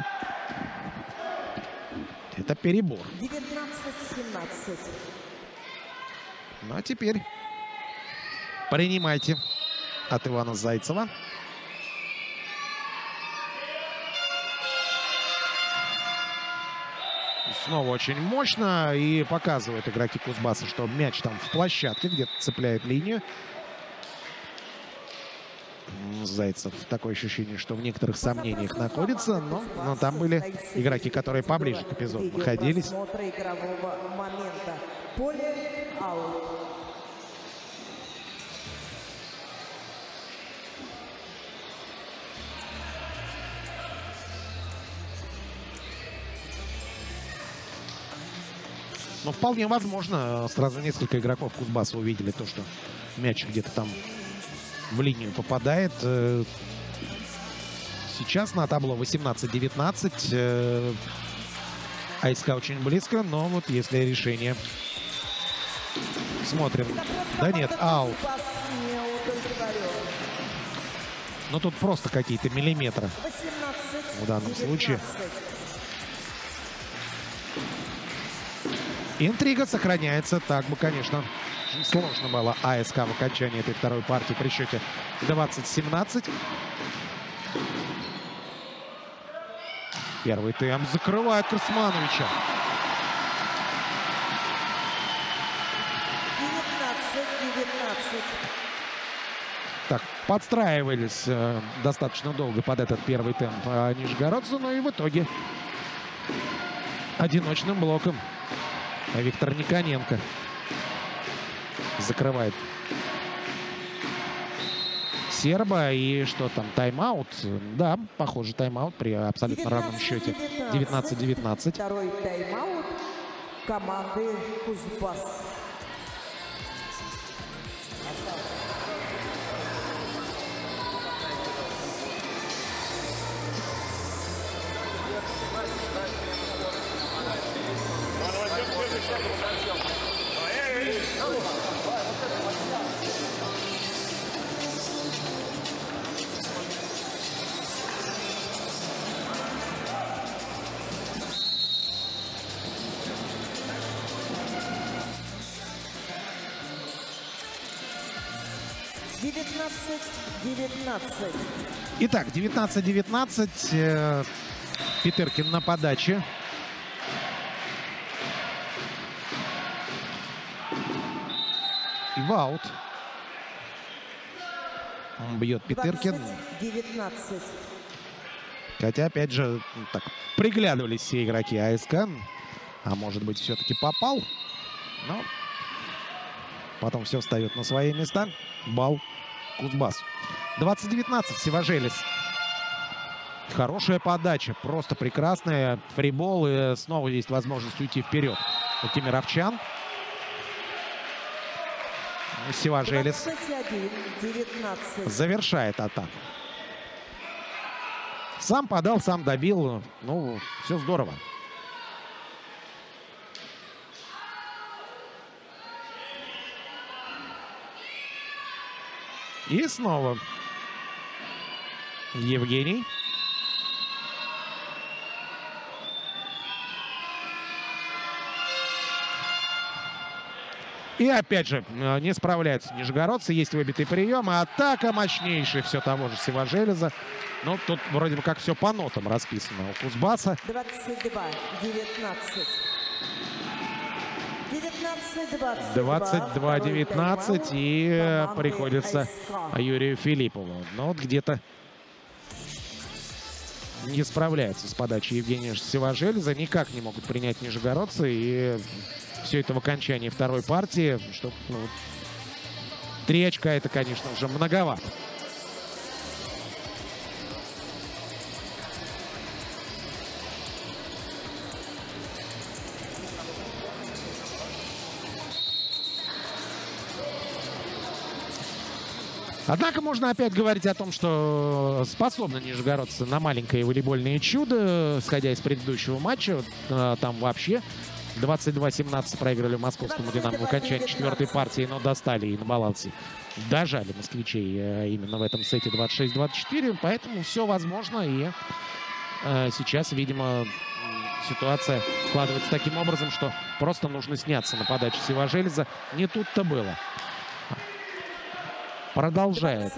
это перебор. девятнадцать семнадцать. Ну а теперь принимайте от Ивана Зайцева. Снова очень мощно. И показывают игроки Кузбасса, что мяч там в площадке, где-то цепляет линию. Зайцев, такое ощущение, что в некоторых сомнениях находится, но, но там были игроки, которые поближе к эпизоду находились. Но вполне возможно, сразу несколько игроков Кузбасса увидели то, что мяч где-то там в линию попадает. Сейчас на табло восемнадцать девятнадцать. АСК очень близко, но вот если решение... Смотрим. Да нет, аут. Но тут просто какие-то миллиметры в данном случае. Интрига сохраняется. Так бы, конечно, сложно было АСК в окончании этой второй партии при счете двадцать семнадцать. Первый темп закрывает Красмановича. девятнадцать девятнадцать. Так, подстраивались э, достаточно долго под этот первый темп э, нижегородцы, но и в итоге одиночным блоком Виктор Никоненко закрывает серба. И что там, тайм-аут? Да, похоже, тайм-аут при абсолютно равном счете девятнадцать девятнадцать. Второй тайм-аут команды Кузбасс. девятнадцать девятнадцать. Итак, девятнадцать девятнадцать. Э, Петыркин на подаче. И в аут. Он бьет Петыркин. девятнадцать. Хотя, опять же, так приглядывались все игроки АСК. А может быть, все-таки попал. Но потом все встает на свои места. Балл Кузбасс. двадцать девятнадцать. Севажелис Хорошая подача, просто прекрасная. Фрибол, и снова есть возможность уйти вперед у Тимировчан. Сиважелец завершает атаку. Сам подал, сам добил. Ну, все здорово. И снова Евгений. И опять же не справляются нижегородцы. Есть выбитый прием. Атака мощнейшая все того же Сиважелеза. Ну, тут вроде бы как все по нотам расписано у Кузбасса. двадцать два девятнадцать. двадцать два девятнадцать. И приходится Юрию Филиппову. Но вот где-то не справляется с подачей Евгения Сиважелеза. Никак не могут принять нижегородцы. И все это в окончании второй партии. Что, ну, три очка — это, конечно, уже многовато. Однако можно опять говорить о том, что способны нижегородцы на маленькое волейбольное чудо, сходя из предыдущего матча. Там вообще двадцать два семнадцать проиграли московскому «Динамо» в окончании четвертой партии, но достали и на балансе дожали москвичей именно в этом сете двадцать шесть двадцать четыре. Поэтому все возможно. И сейчас, видимо, ситуация складывается таким образом, что просто нужно сняться на подачу Сиважелеза. Не тут-то было. Продолжает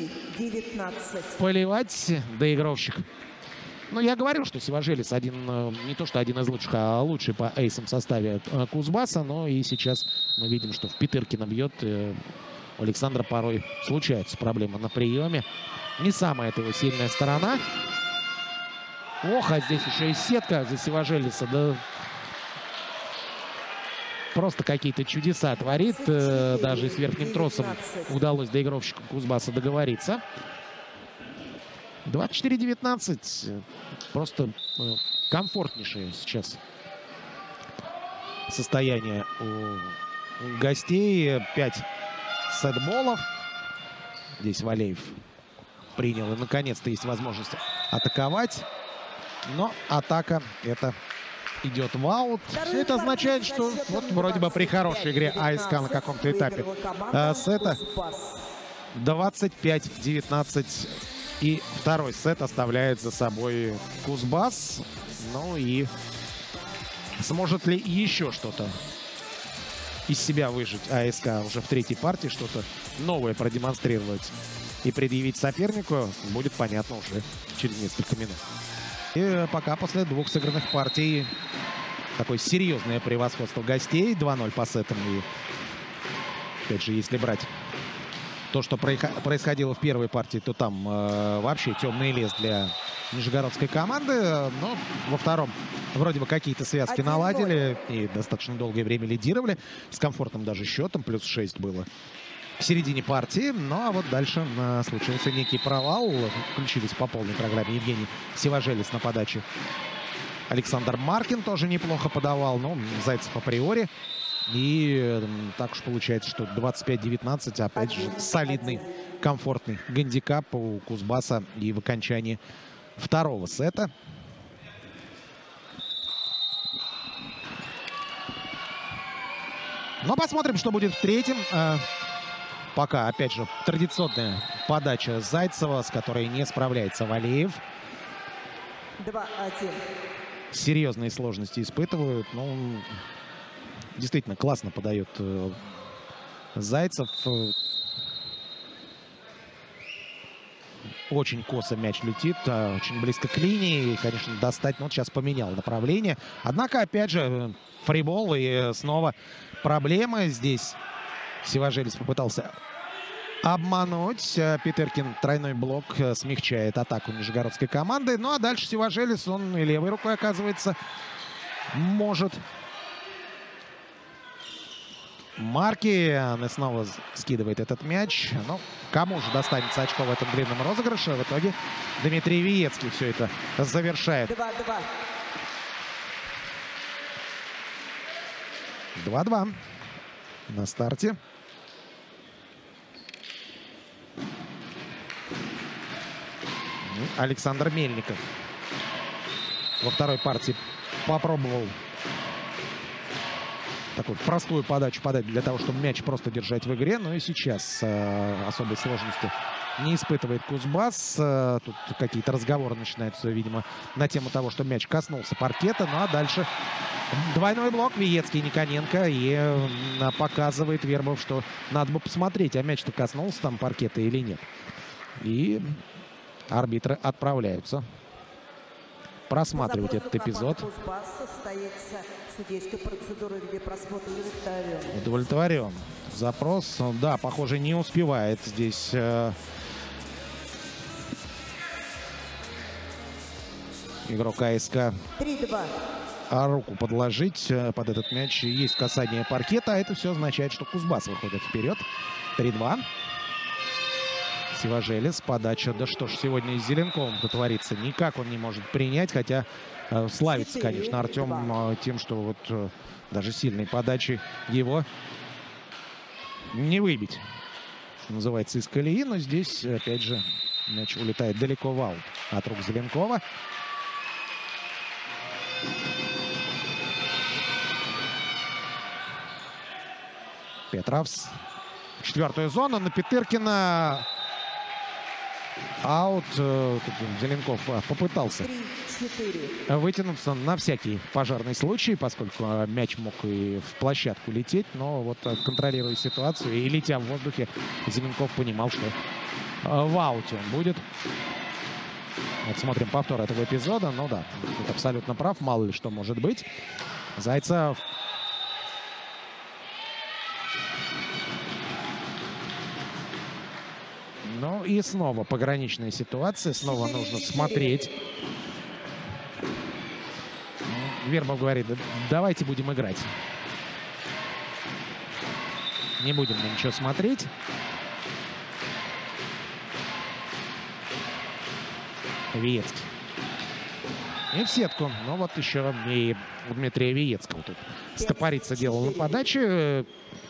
поливать доигровщик. Ну, я говорил, что Сиважелез один, не то что один из лучших, а лучший по эйсам составе Кузбасса. Но и сейчас мы видим, что в Петыркина бьет. У Александра порой случаются проблемы на приеме. Не самая это его сильная сторона. Ох, а здесь еще и сетка за Сиважелеса. Да, просто какие-то чудеса творит. Даже с верхним тросом удалось доигровщику Кузбасса договориться. двадцать четыре девятнадцать. Просто комфортнейшее сейчас состояние у гостей. Пять сетболов. Здесь Валеев принял. И наконец-то есть возможность атаковать. Но атака это идет в аут. Все это означает, что вот вроде бы при хорошей игре АСК на каком-то этапе а, сета двадцать пять девятнадцать. И второй сет оставляет за собой Кузбасс. Ну и сможет ли еще что-то из себя выжить АСК уже в третьей партии, что-то новое продемонстрировать и предъявить сопернику, будет понятно уже через несколько минут. И пока после двух сыгранных партий такое серьезное превосходство гостей. два ноль по сетам. И опять же, если брать то, что происходило в первой партии, то там э, вообще темный лес для нижегородской команды. Но во втором вроде бы какие-то связки наладили и достаточно долгое время лидировали. С комфортным даже счетом. Плюс шесть было в середине партии. Ну а вот дальше э, случился некий провал. Включились по полной программе Евгений Сиважелец на подаче. Александр Маркин тоже неплохо подавал. Но Зайцев априори. И так уж получается, что двадцать пять девятнадцать, опять же, солидный, комфортный гандикап у Кузбасса и в окончании второго сета. Но посмотрим, что будет в третьем. Пока, опять же, традиционная подача Зайцева, с которой не справляется Валеев. два один. Серьезные сложности испытывают. Ну, действительно, классно подает э, Зайцев. Очень косо мяч летит, э, очень близко к линии. И, конечно, достать, ну, вот сейчас поменял направление. Однако, опять же, фрибол и снова проблемы здесь. Сиважелец попытался обмануть. Петыркин тройной блок смягчает атаку нижегородской команды. Ну, а дальше Сиважелец, он и левой рукой, оказывается, может Маркин снова скидывает этот мяч. Ну, кому же достанется очко в этом длинном розыгрыше? В итоге Дмитрий Виецкий все это завершает. два-два. два-два на старте. Александр Мельников во второй партии попробовал такую простую подачу подать для того, чтобы мяч просто держать в игре. Но и сейчас э, особой сложности не испытывает Кузбасс. Э, тут какие-то разговоры начинаются, видимо, на тему того, что мяч коснулся паркета. Ну а дальше двойной блок. Виецкий, Никоненко. И э, показывает Вербов, что надо бы посмотреть, а мяч-то коснулся там паркета или нет. И арбитры отправляются просматривать этот эпизод. Удовлетворен. Запрос, да, похоже, не успевает здесь э, игрок АСК руку подложить под этот мяч. Есть касание паркета, а это все означает, что Кузбасс выходит вперед. три-два. Сиважелис, подача. Да что ж сегодня и с Зеленковым-то творится. Никак он не может принять, хотя э, славится, конечно, Артем э, тем, что вот э, даже сильной подачи его не выбить, что называется, из колеи. Но здесь, опять же, мяч улетает далеко в аут от рук Зеленкова. Петровс. Четвертую зону на Петыркина. Аут. Зеленков попытался вытянуться на всякий пожарный случай, поскольку мяч мог и в площадку лететь. Но вот контролируя ситуацию и летя в воздухе, Зеленков понимал, что в ауте он будет. Вот смотрим повтор этого эпизода. Ну да, тут абсолютно прав. Мало ли что может быть. Зайцев. Ну и снова пограничная ситуация. Снова нужно смотреть. Вербов говорит, давайте будем играть. Не будем ничего смотреть. Виецкий. И в сетку. Ну вот еще и у Дмитрия Виецкого тут стопориться делал на подаче.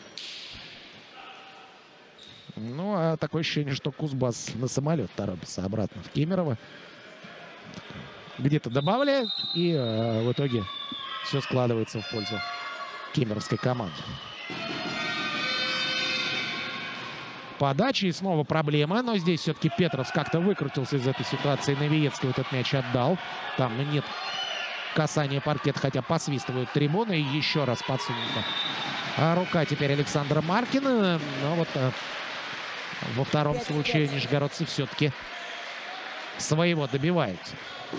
Ну, а такое ощущение, что Кузбасс на самолет торопится обратно в Кемерово. Где-то добавляют, и э, в итоге все складывается в пользу кемеровской команды. Подача, и снова проблема. Но здесь все-таки Петровс как-то выкрутился из этой ситуации. На Виецкого этот мяч отдал. Там нет касания паркета, хотя посвистывают трибуны. И еще раз подсунута а рука теперь Александра Маркина. Но вот э, во втором случае нижегородцы все-таки своего добиваются.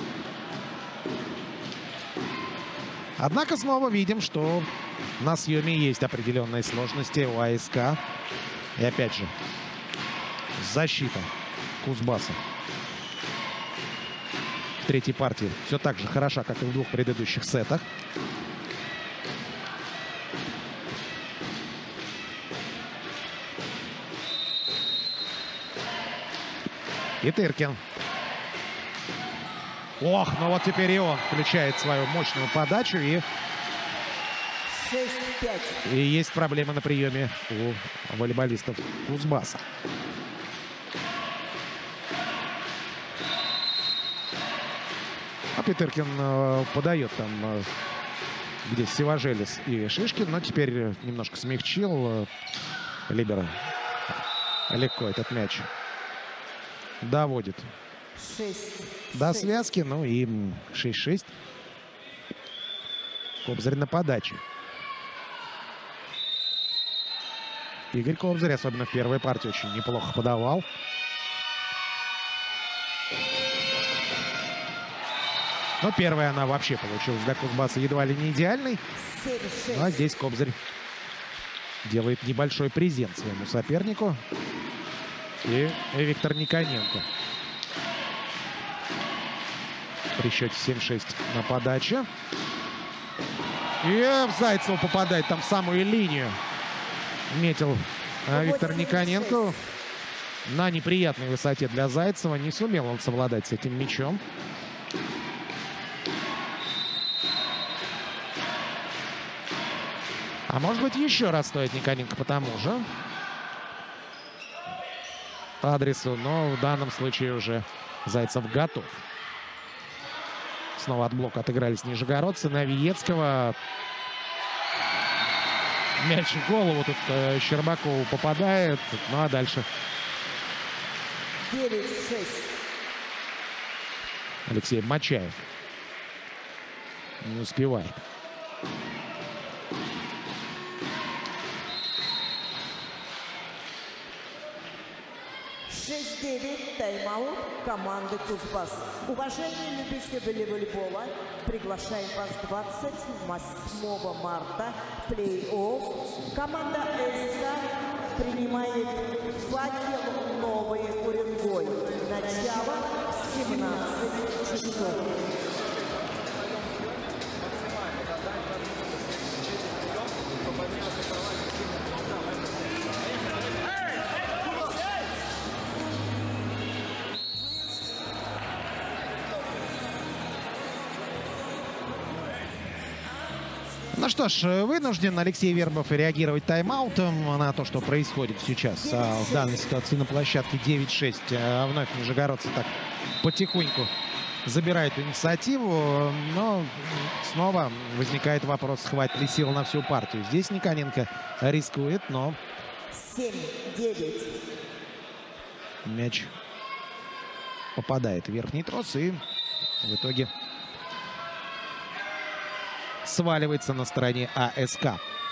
Однако снова видим, что на съеме есть определенные сложности у АСК. И опять же, защита Кузбасса в третьей партии все так же хороша, как и в двух предыдущих сетах. И Тыркин. Ох, ну вот теперь и он включает свою мощную подачу. И, и есть проблемы на приеме у волейболистов Кузбасса. А Петыркин э, подает там, э, где Сиважелис и Шишкин. Но теперь немножко смягчил э, либеро. Легко этот мяч доводит шесть, до шесть. связки. Ну и шесть-шесть. Кобзарь на подаче. Игорь Кобзарь, особенно в первой партии, очень неплохо подавал. Но первая она вообще получилась для Кузбасса едва ли не идеальной. Ну, а здесь Кобзарь делает небольшой презент своему сопернику. И Виктор Никоненко при счете семь-шесть на подаче. И в Зайцева попадает там в самую линию. Метил а, Виктор Никоненко на неприятной высоте для Зайцева. Не сумел он совладать с этим мячом. А может быть, еще раз стоит Никоненко по тому же адресу, но в данном случае уже Зайцев готов. Снова от блока отыгрались нижегородцы. На Виецкого. Мяч в голову тут э, Щербакову попадает. Ну а дальше девять шесть. Алексей Мачаев не успевает. шесть девять. Тайм-аут команды Кузбасс. Уважаемые любители волейбола, приглашаем вас двадцать восьмого марта плей-офф. Команда СК принимает Факел Новый Уренгой. Начало семнадцать часов. Ну что ж, вынужден Алексей Вербов реагировать тайм-аутом на то, что происходит сейчас а, в данной ситуации на площадке. Девять шесть. А, вновь нижегородцы так потихоньку забирают инициативу, но снова возникает вопрос, хватит ли сил на всю партию. Здесь Никоненко рискует, но семь девять. мяч попадает в верхний трос и в итоге сваливается на стороне АСК.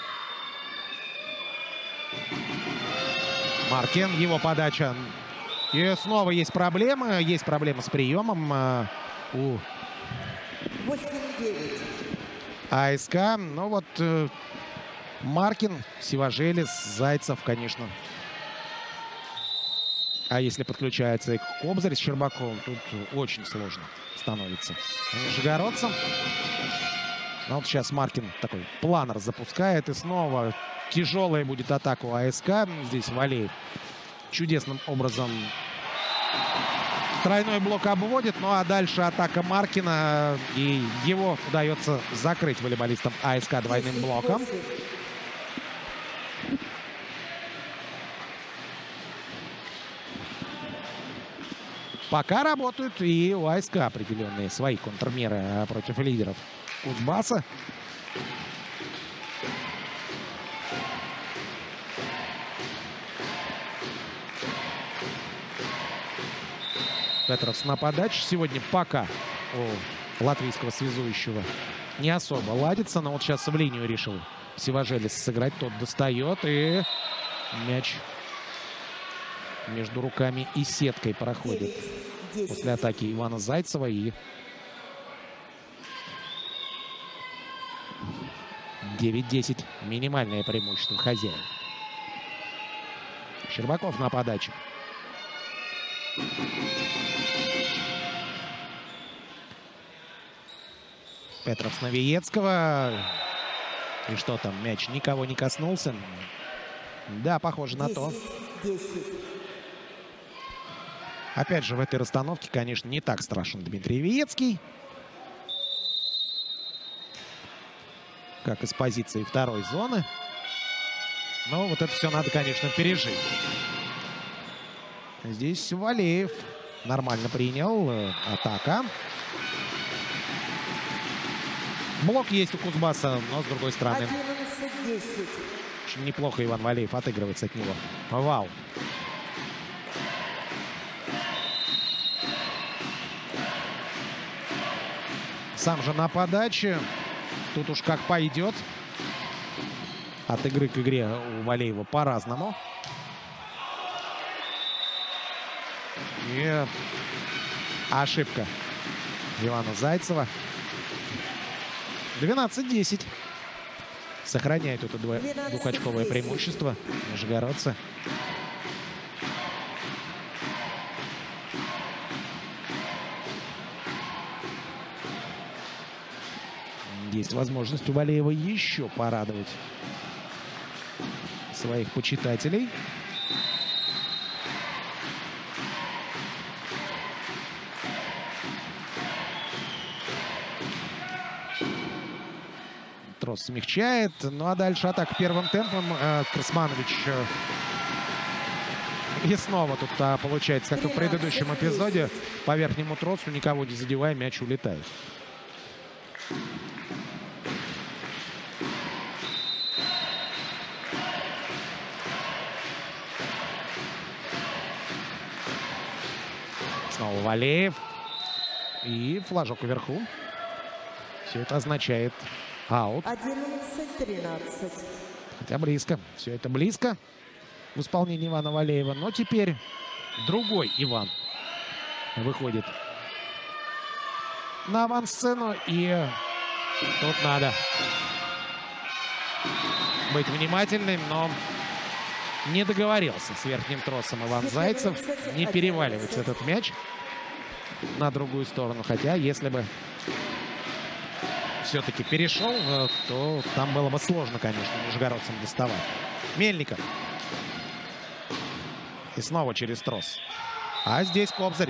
Маркин, его подача. И снова есть проблемы. Есть проблемы с приемом а, у восемь девять. АСК. Ну вот э, Маркин, Сиважелис, Зайцев, конечно. А если подключается и Кобзарь с Щербаковым, тут очень сложно становится нижегородцам. Но вот сейчас Маркин такой планер запускает. И снова тяжелая будет атака у АСК. Здесь Валеев чудесным образом тройной блок обводит. Ну а дальше атака Маркина. И его удается закрыть волейболистам АСК двойным блоком. Пока работают и у АСК определенные свои контрмеры против лидеров Кузбасса. Петров на подаче. Сегодня пока у латвийского связующего не особо ладится. Но вот сейчас в линию решил Сиважелис сыграть. Тот достает. И мяч между руками и сеткой проходит после атаки Ивана Зайцева. И девять десять. Минимальное преимущество хозяина. Щербаков на подаче. Петров с Новиецкого. И что там? Мяч никого не коснулся. Да, похоже на то. десять. Опять же, в этой расстановке, конечно, не так страшен Дмитрий Виецкий, как из позиции второй зоны. Но вот это все надо, конечно, пережить. Здесь Валеев нормально принял. Атака. Блок есть у Кузбасса, но с другой стороны одиннадцать десять. очень неплохо Иван Валеев отыгрывается от него. Вау. Сам же на подаче. Тут уж как пойдет. От игры к игре у Валеева по-разному. И ошибка Ивана Зайцева. двенадцать десять. Сохраняет это двухочковое преимущество нижегородцы. Есть возможность у Валеева еще порадовать своих почитателей. Трос смягчает. Ну а дальше атака первым темпом. Э, Красманович. Э, и снова тут а, получается, как и в предыдущем эпизоде, по верхнему тросу, никого не задевая, мяч улетает. Снова Валеев. И флажок вверху. Все это означает аут. одиннадцать тринадцать. Хотя близко. Все это близко в исполнении Ивана Валеева. Но теперь другой Иван выходит на авансцену. И тут надо быть внимательным, но не договорился с верхним тросом Иван Зайцев. Не переваливать этот мяч на другую сторону. Хотя, если бы все-таки перешел, то там было бы сложно, конечно, нижегородцам доставать. Мельников. И снова через трос. А здесь Кобзарь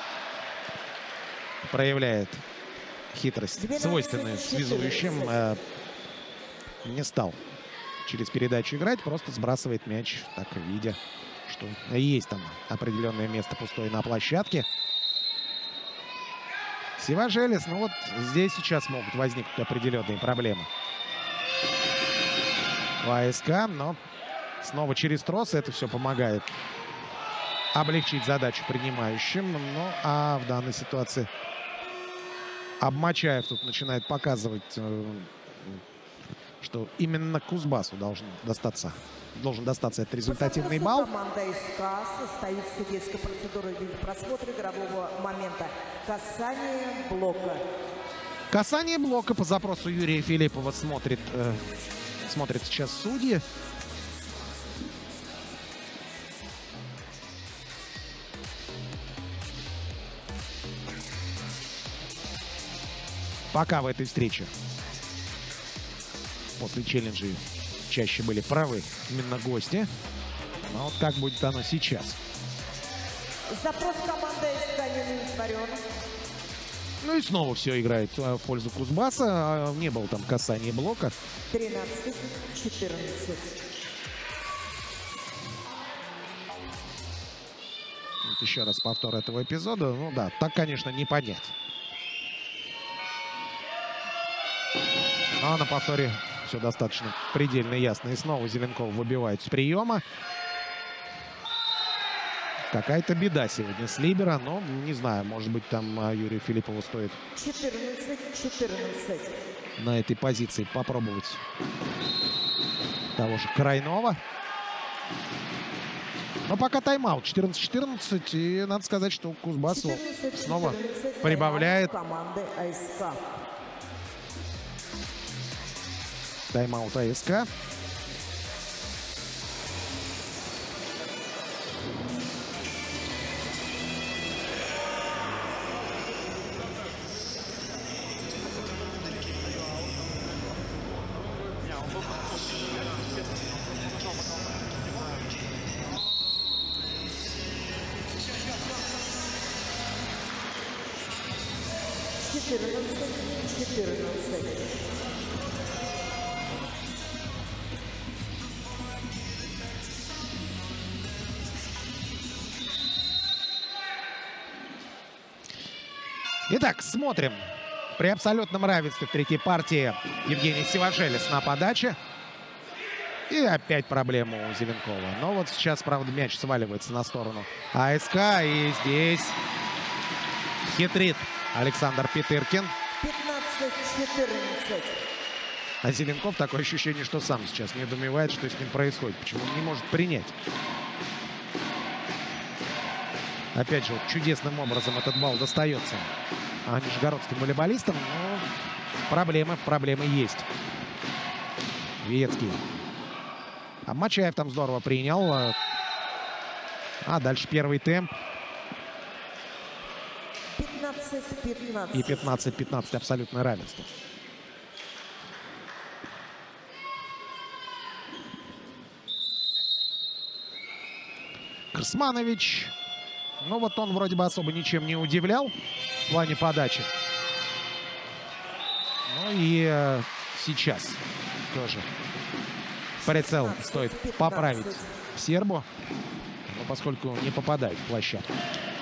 проявляет хитрость, свойственную связующим. Э, не стал через передачу играть, просто сбрасывает мяч, так видя, что есть там определенное место пустое на площадке. Сиважелис, ну вот здесь сейчас могут возникнуть определенные проблемы у АСК, но снова через трос это все помогает облегчить задачу принимающим. Ну а в данной ситуации Обмачаев тут начинает показывать, что именно Кузбассу должен достаться, должен достаться этот результативный балл. Команда АСК состоит судейской процедуры в виде просмотра игрового момента. Касание блока. Касание блока по запросу Юрия Филиппова смотрит, э, смотрит сейчас судьи. Пока в этой встрече после челленджей чаще были правы именно гости. Но вот как будет оно сейчас? Запрос команды АСК не удовлетворен. Ну и снова все играет в пользу Кузбасса. Не было там касания блока. тринадцать четырнадцать. Вот еще раз повтор этого эпизода. Ну да, так, конечно, не понять. Но на повторе все достаточно предельно ясно. И снова Зеленков выбивает с приема. Какая-то беда сегодня с либеро. Но не знаю, может быть, там Юрию Филиппову стоит четырнадцать четырнадцать. на этой позиции попробовать того же Крайнова. Но пока тайм-аут. четырнадцать четырнадцать. И надо сказать, что Кузбассу снова прибавляет. Команды АСК. Тайм-аут АСК. четырнадцать четырнадцать. Итак, смотрим. При абсолютном равенстве в третьей партии Евгений Сиважелис на подаче. И опять проблема у Зеленкова. Но вот сейчас, правда, мяч сваливается на сторону АСК. И здесь хитрит Александр Петыркин. пятнадцать четырнадцать. А Зеленков, такое ощущение, что сам сейчас недоумевает, что с ним происходит. Почему он не может принять. Опять же, вот чудесным образом этот балл достается а нижегородским волейболистам. Но проблемы, проблемы есть. Виецкий. А Мачаев там здорово принял. А дальше первый темп. пятнадцать пятнадцать. И пятнадцать пятнадцать абсолютное равенство. Хрсманович. Ну вот он вроде бы особо ничем не удивлял в плане подачи. Ну и э, сейчас тоже прицел стоит поправить сербу, но поскольку не попадает в площадку.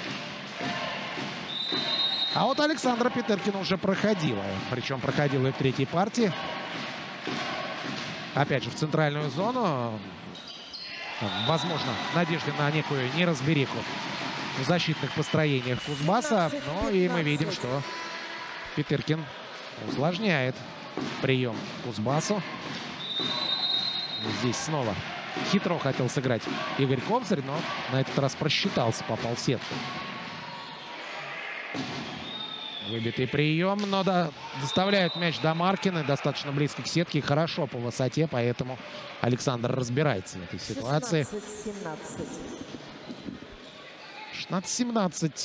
А вот Александра Петыркина уже проходила. Причем проходила и в третьей партии. Опять же, в центральную зону. Возможно, надежды на некую неразбериху в защитных построениях Кузбасса. Но и мы видим, что Петыркин усложняет прием Кузбассу. Здесь снова хитро хотел сыграть Игорь Кобзарь, но на этот раз просчитался, попал в сетку. Выбитый прием, но да, доставляют мяч до Маркины, достаточно близко к сетке и хорошо по высоте, поэтому Александр разбирается в этой ситуации. шестнадцать семнадцать.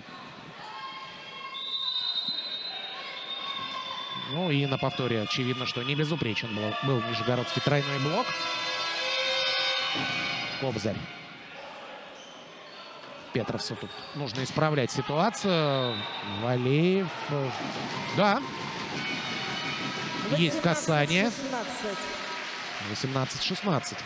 Ну и на повторе очевидно, что не безупречен был, был нижегородский тройной блок. Кобзарь. Петровцу тут нужно исправлять ситуацию. Валеев. Да. Есть касание. восемнадцать шестнадцать.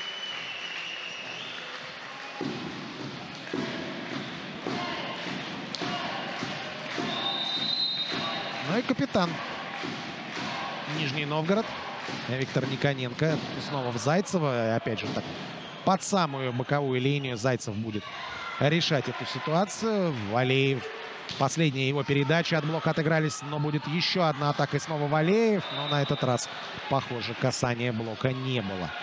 Ну и капитан Нижний Новгород Виктор Никоненко снова в Зайцева. Опять же, так под самую боковую линию Зайцев будет решать эту ситуацию. Валеев. Последняя его передача от блока отыгрались, но будет еще одна атака и снова Валеев. Но на этот раз, похоже, касания блока не было.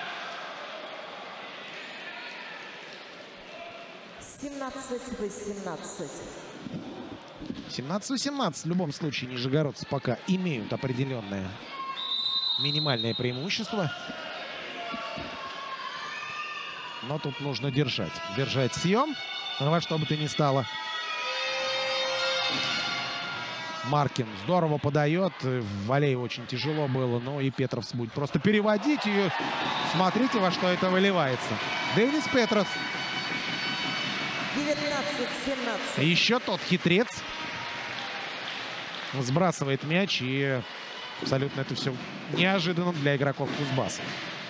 семнадцать восемнадцать. семнадцать восемнадцать. В любом случае нижегородцы пока имеют определенное минимальное преимущество. Но тут нужно держать. Держать съем. Во что бы то ни стало. Маркин здорово подает. Валееву очень тяжело было. Но и Петровс будет просто переводить. И смотрите, во что это выливается. Денис Петровс. девятнадцать семнадцать. Еще тот хитрец. Сбрасывает мяч. И абсолютно это все неожиданно для игроков Кузбасса.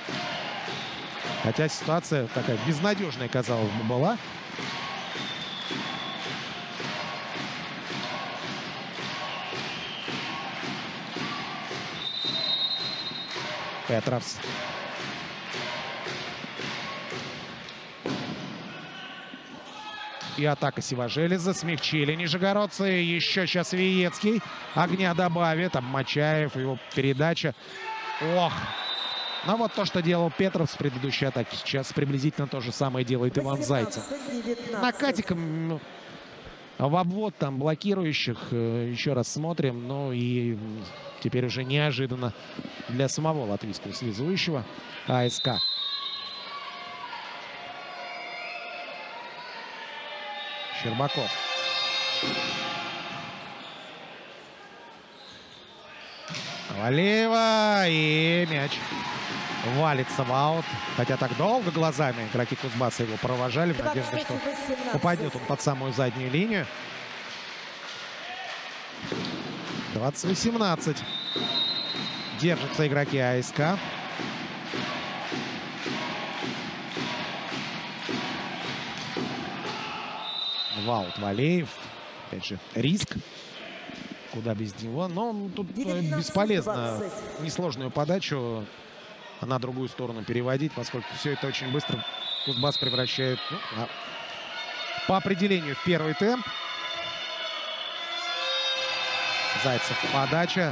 Хотя ситуация такая безнадежная, казалось бы, была. Петровс. И атака Сивожелеза. Смягчили нижегородцы. Еще сейчас Виецкий. Огня добавит. Обмочаев. Его передача. Ох. Но вот то, что делал Петров с предыдущей атаки. Сейчас приблизительно то же самое делает Иван Зайцев. Накатиком в обвод там блокирующих. Еще раз смотрим. Ну и теперь уже неожиданно для самого латвийского связующего АСК. Щербаков. Валеева. И мяч валится в аут. Хотя так долго глазами игроки Кузбасса его провожали в надежде, что попадет он под самую заднюю линию. двадцать восемнадцать. Держатся игроки АСК. В аут Валеев. Опять же, риск. Куда без него. Но тут бесполезно несложную подачу на другую сторону переводить, поскольку все это очень быстро Кузбасс превращает, ну, по определению, в первый темп. Зайцев подача.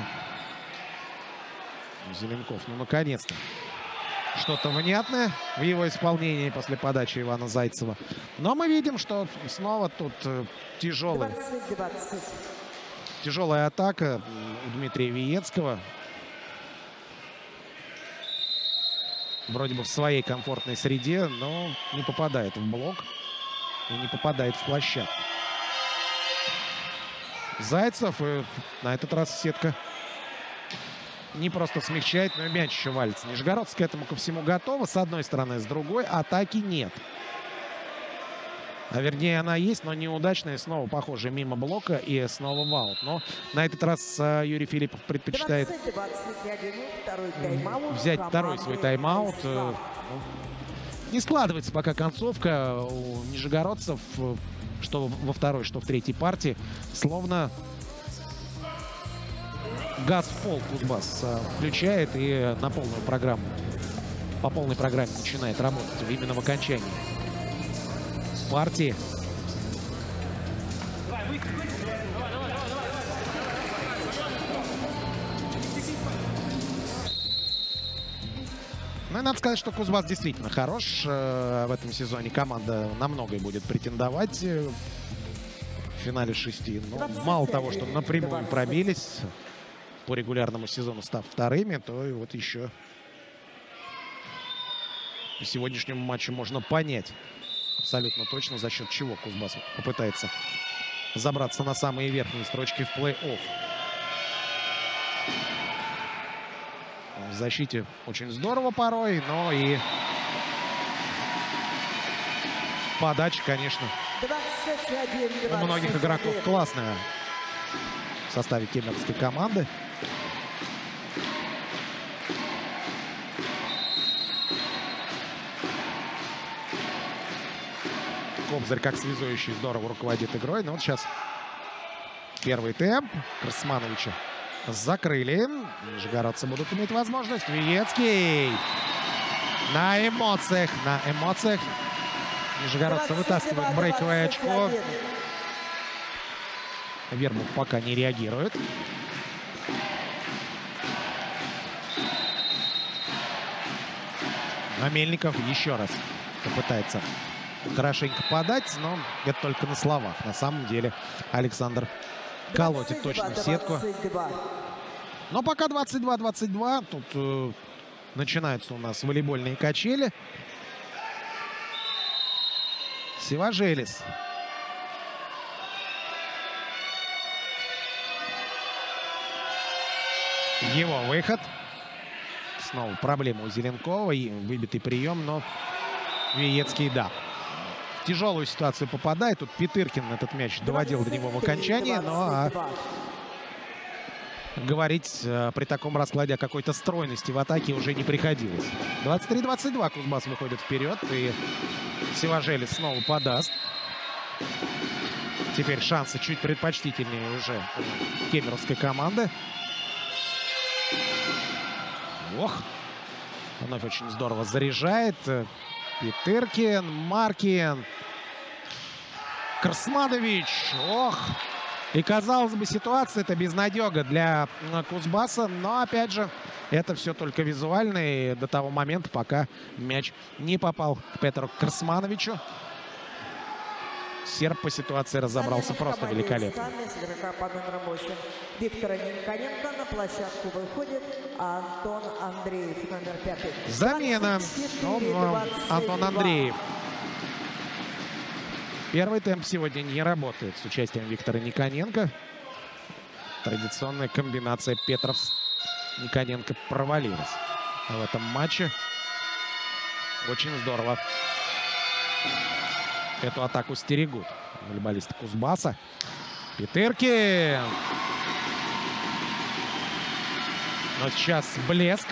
Зеленков, ну, наконец-то. Что-то внятное в его исполнении после подачи Ивана Зайцева. Но мы видим, что снова тут тяжелый, тяжелая атака у Дмитрия Виецкого. Вроде бы в своей комфортной среде, но не попадает в блок и не попадает в площадку. Зайцев, и на этот раз сетка не просто смягчает, но и мяч еще валится. Нижегородцы к этому ко всему готовы. С одной стороны, с другой атаки нет. А вернее, она есть, но неудачная. Снова, похоже, мимо блока и снова ваут. Но на этот раз а, Юрий Филиппов предпочитает двадцать двадцать один, второй тайм-аут взять второй свой тайм-аут. Айскар. Не складывается пока концовка у нижегородцев, что во второй, что в третьей партии. Словно газ в пол Кузбасс включает и на полную программу, по полной программе начинает работать именно в окончании партии. Ну и надо сказать, что Кузбасс действительно хорош э, в этом сезоне. Команда на многое будет претендовать э, в финале шести. Но мало того, что напрямую пробились по регулярному сезону, став вторыми, то и вот еще по сегодняшнему матчу можно понять абсолютно точно, за счет чего Кузбасс попытается забраться на самые верхние строчки в плей-офф. В защите очень здорово порой, но и подача, конечно, у многих игроков классная в составе кемеровской команды. Кобзарь как связующий здорово руководит игрой. Но вот сейчас первый темп Красмановича закрыли. Нижегородцы будут иметь возможность. Виецкий на эмоциях, на эмоциях. Нижегородцы вытаскивают брейковое очко. Вермух пока не реагирует. А Мельников еще раз попытается хорошенько подать, но это только на словах. На самом деле Александр колотит точно в сетку. Но пока двадцать два двадцать два. Тут э, начинаются у нас волейбольные качели. Севажелис. Его выход. Снова проблема у Зеленкова. И выбитый прием, но Виецкий, да, в тяжелую ситуацию попадает. Тут Петыркин этот мяч доводил до него в окончании. Но а, говорить а, при таком раскладе о какой-то стройности в атаке уже не приходилось. двадцать три двадцать два. Кузбасс выходит вперед. И Севажелис снова подаст. Теперь шансы чуть предпочтительнее уже кемеровской команды. Ох, вновь очень здорово заряжает. Петыркин, Маркин, Красманович. Ох, и казалось бы, ситуация это безнадега для Кузбасса. Но опять же, это все только визуально. И до того момента, пока мяч не попал к Петру Красмановичу. Серб по ситуации разобрался просто великолепно. Виктора Никоненко на площадку выходит Антон Андреев, номер пятый. Замена. Ну, Антон Андреев. Первый темп сегодня не работает с участием Виктора Никоненко. Традиционная комбинация Петров-Никоненко провалилась в этом матче. Очень здорово эту атаку стерегут волейболисты Кузбасса. Петыркин. Но сейчас блеск.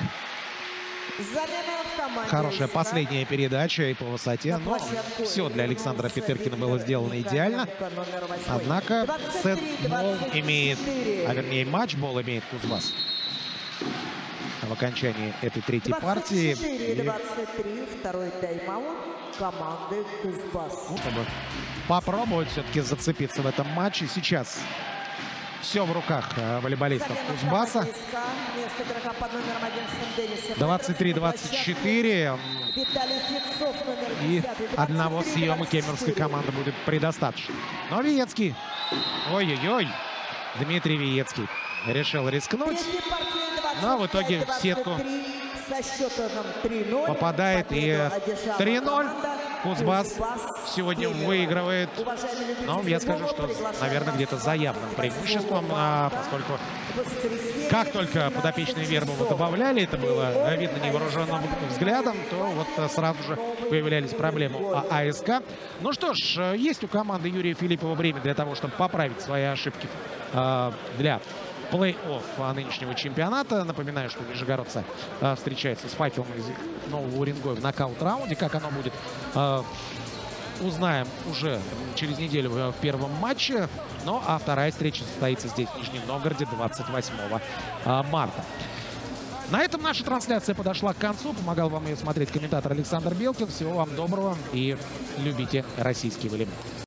Хорошая последняя передача и по высоте. Но все для Александра Петыркина было сделано идеально. Однако сет-бол имеет, а вернее матч-бол имеет Кузбасс в окончании этой третьей партии. двадцать три, второй тайм-аут команды Кузбасс. Ну, чтобы попробовать все-таки зацепиться в этом матче. Сейчас все в руках волейболистов Кузбасса. двадцать три двадцать четыре. И одного съема кемеровской команды будет предостаточно. Но Виецкий. Ой-ой-ой. Дмитрий Виецкий решил рискнуть. Но в итоге в сетку попадает. И три ноль. Кузбасс сегодня выигрывает. Но я скажу, что, наверное, где-то за явным преимуществом, поскольку Как только подопечные Вербова добавляли, это было видно невооруженным взглядом, то вот сразу же появлялись проблемы у АСК. Ну что ж, есть у команды Юрия Филиппова время для того, чтобы поправить свои ошибки э, для плей-офф нынешнего чемпионата. Напоминаю, что нижегородцы э, встречаются с Факелом из Нового Уренгоя в нокаут-раунде. Как оно будет, э, узнаем уже через неделю в первом матче. Ну а вторая встреча состоится здесь, в Нижнем Новгороде, двадцать восьмого марта. На этом наша трансляция подошла к концу. Помогал вам ее смотреть комментатор Александр Белкин. Всего вам доброго и любите российский волейбол.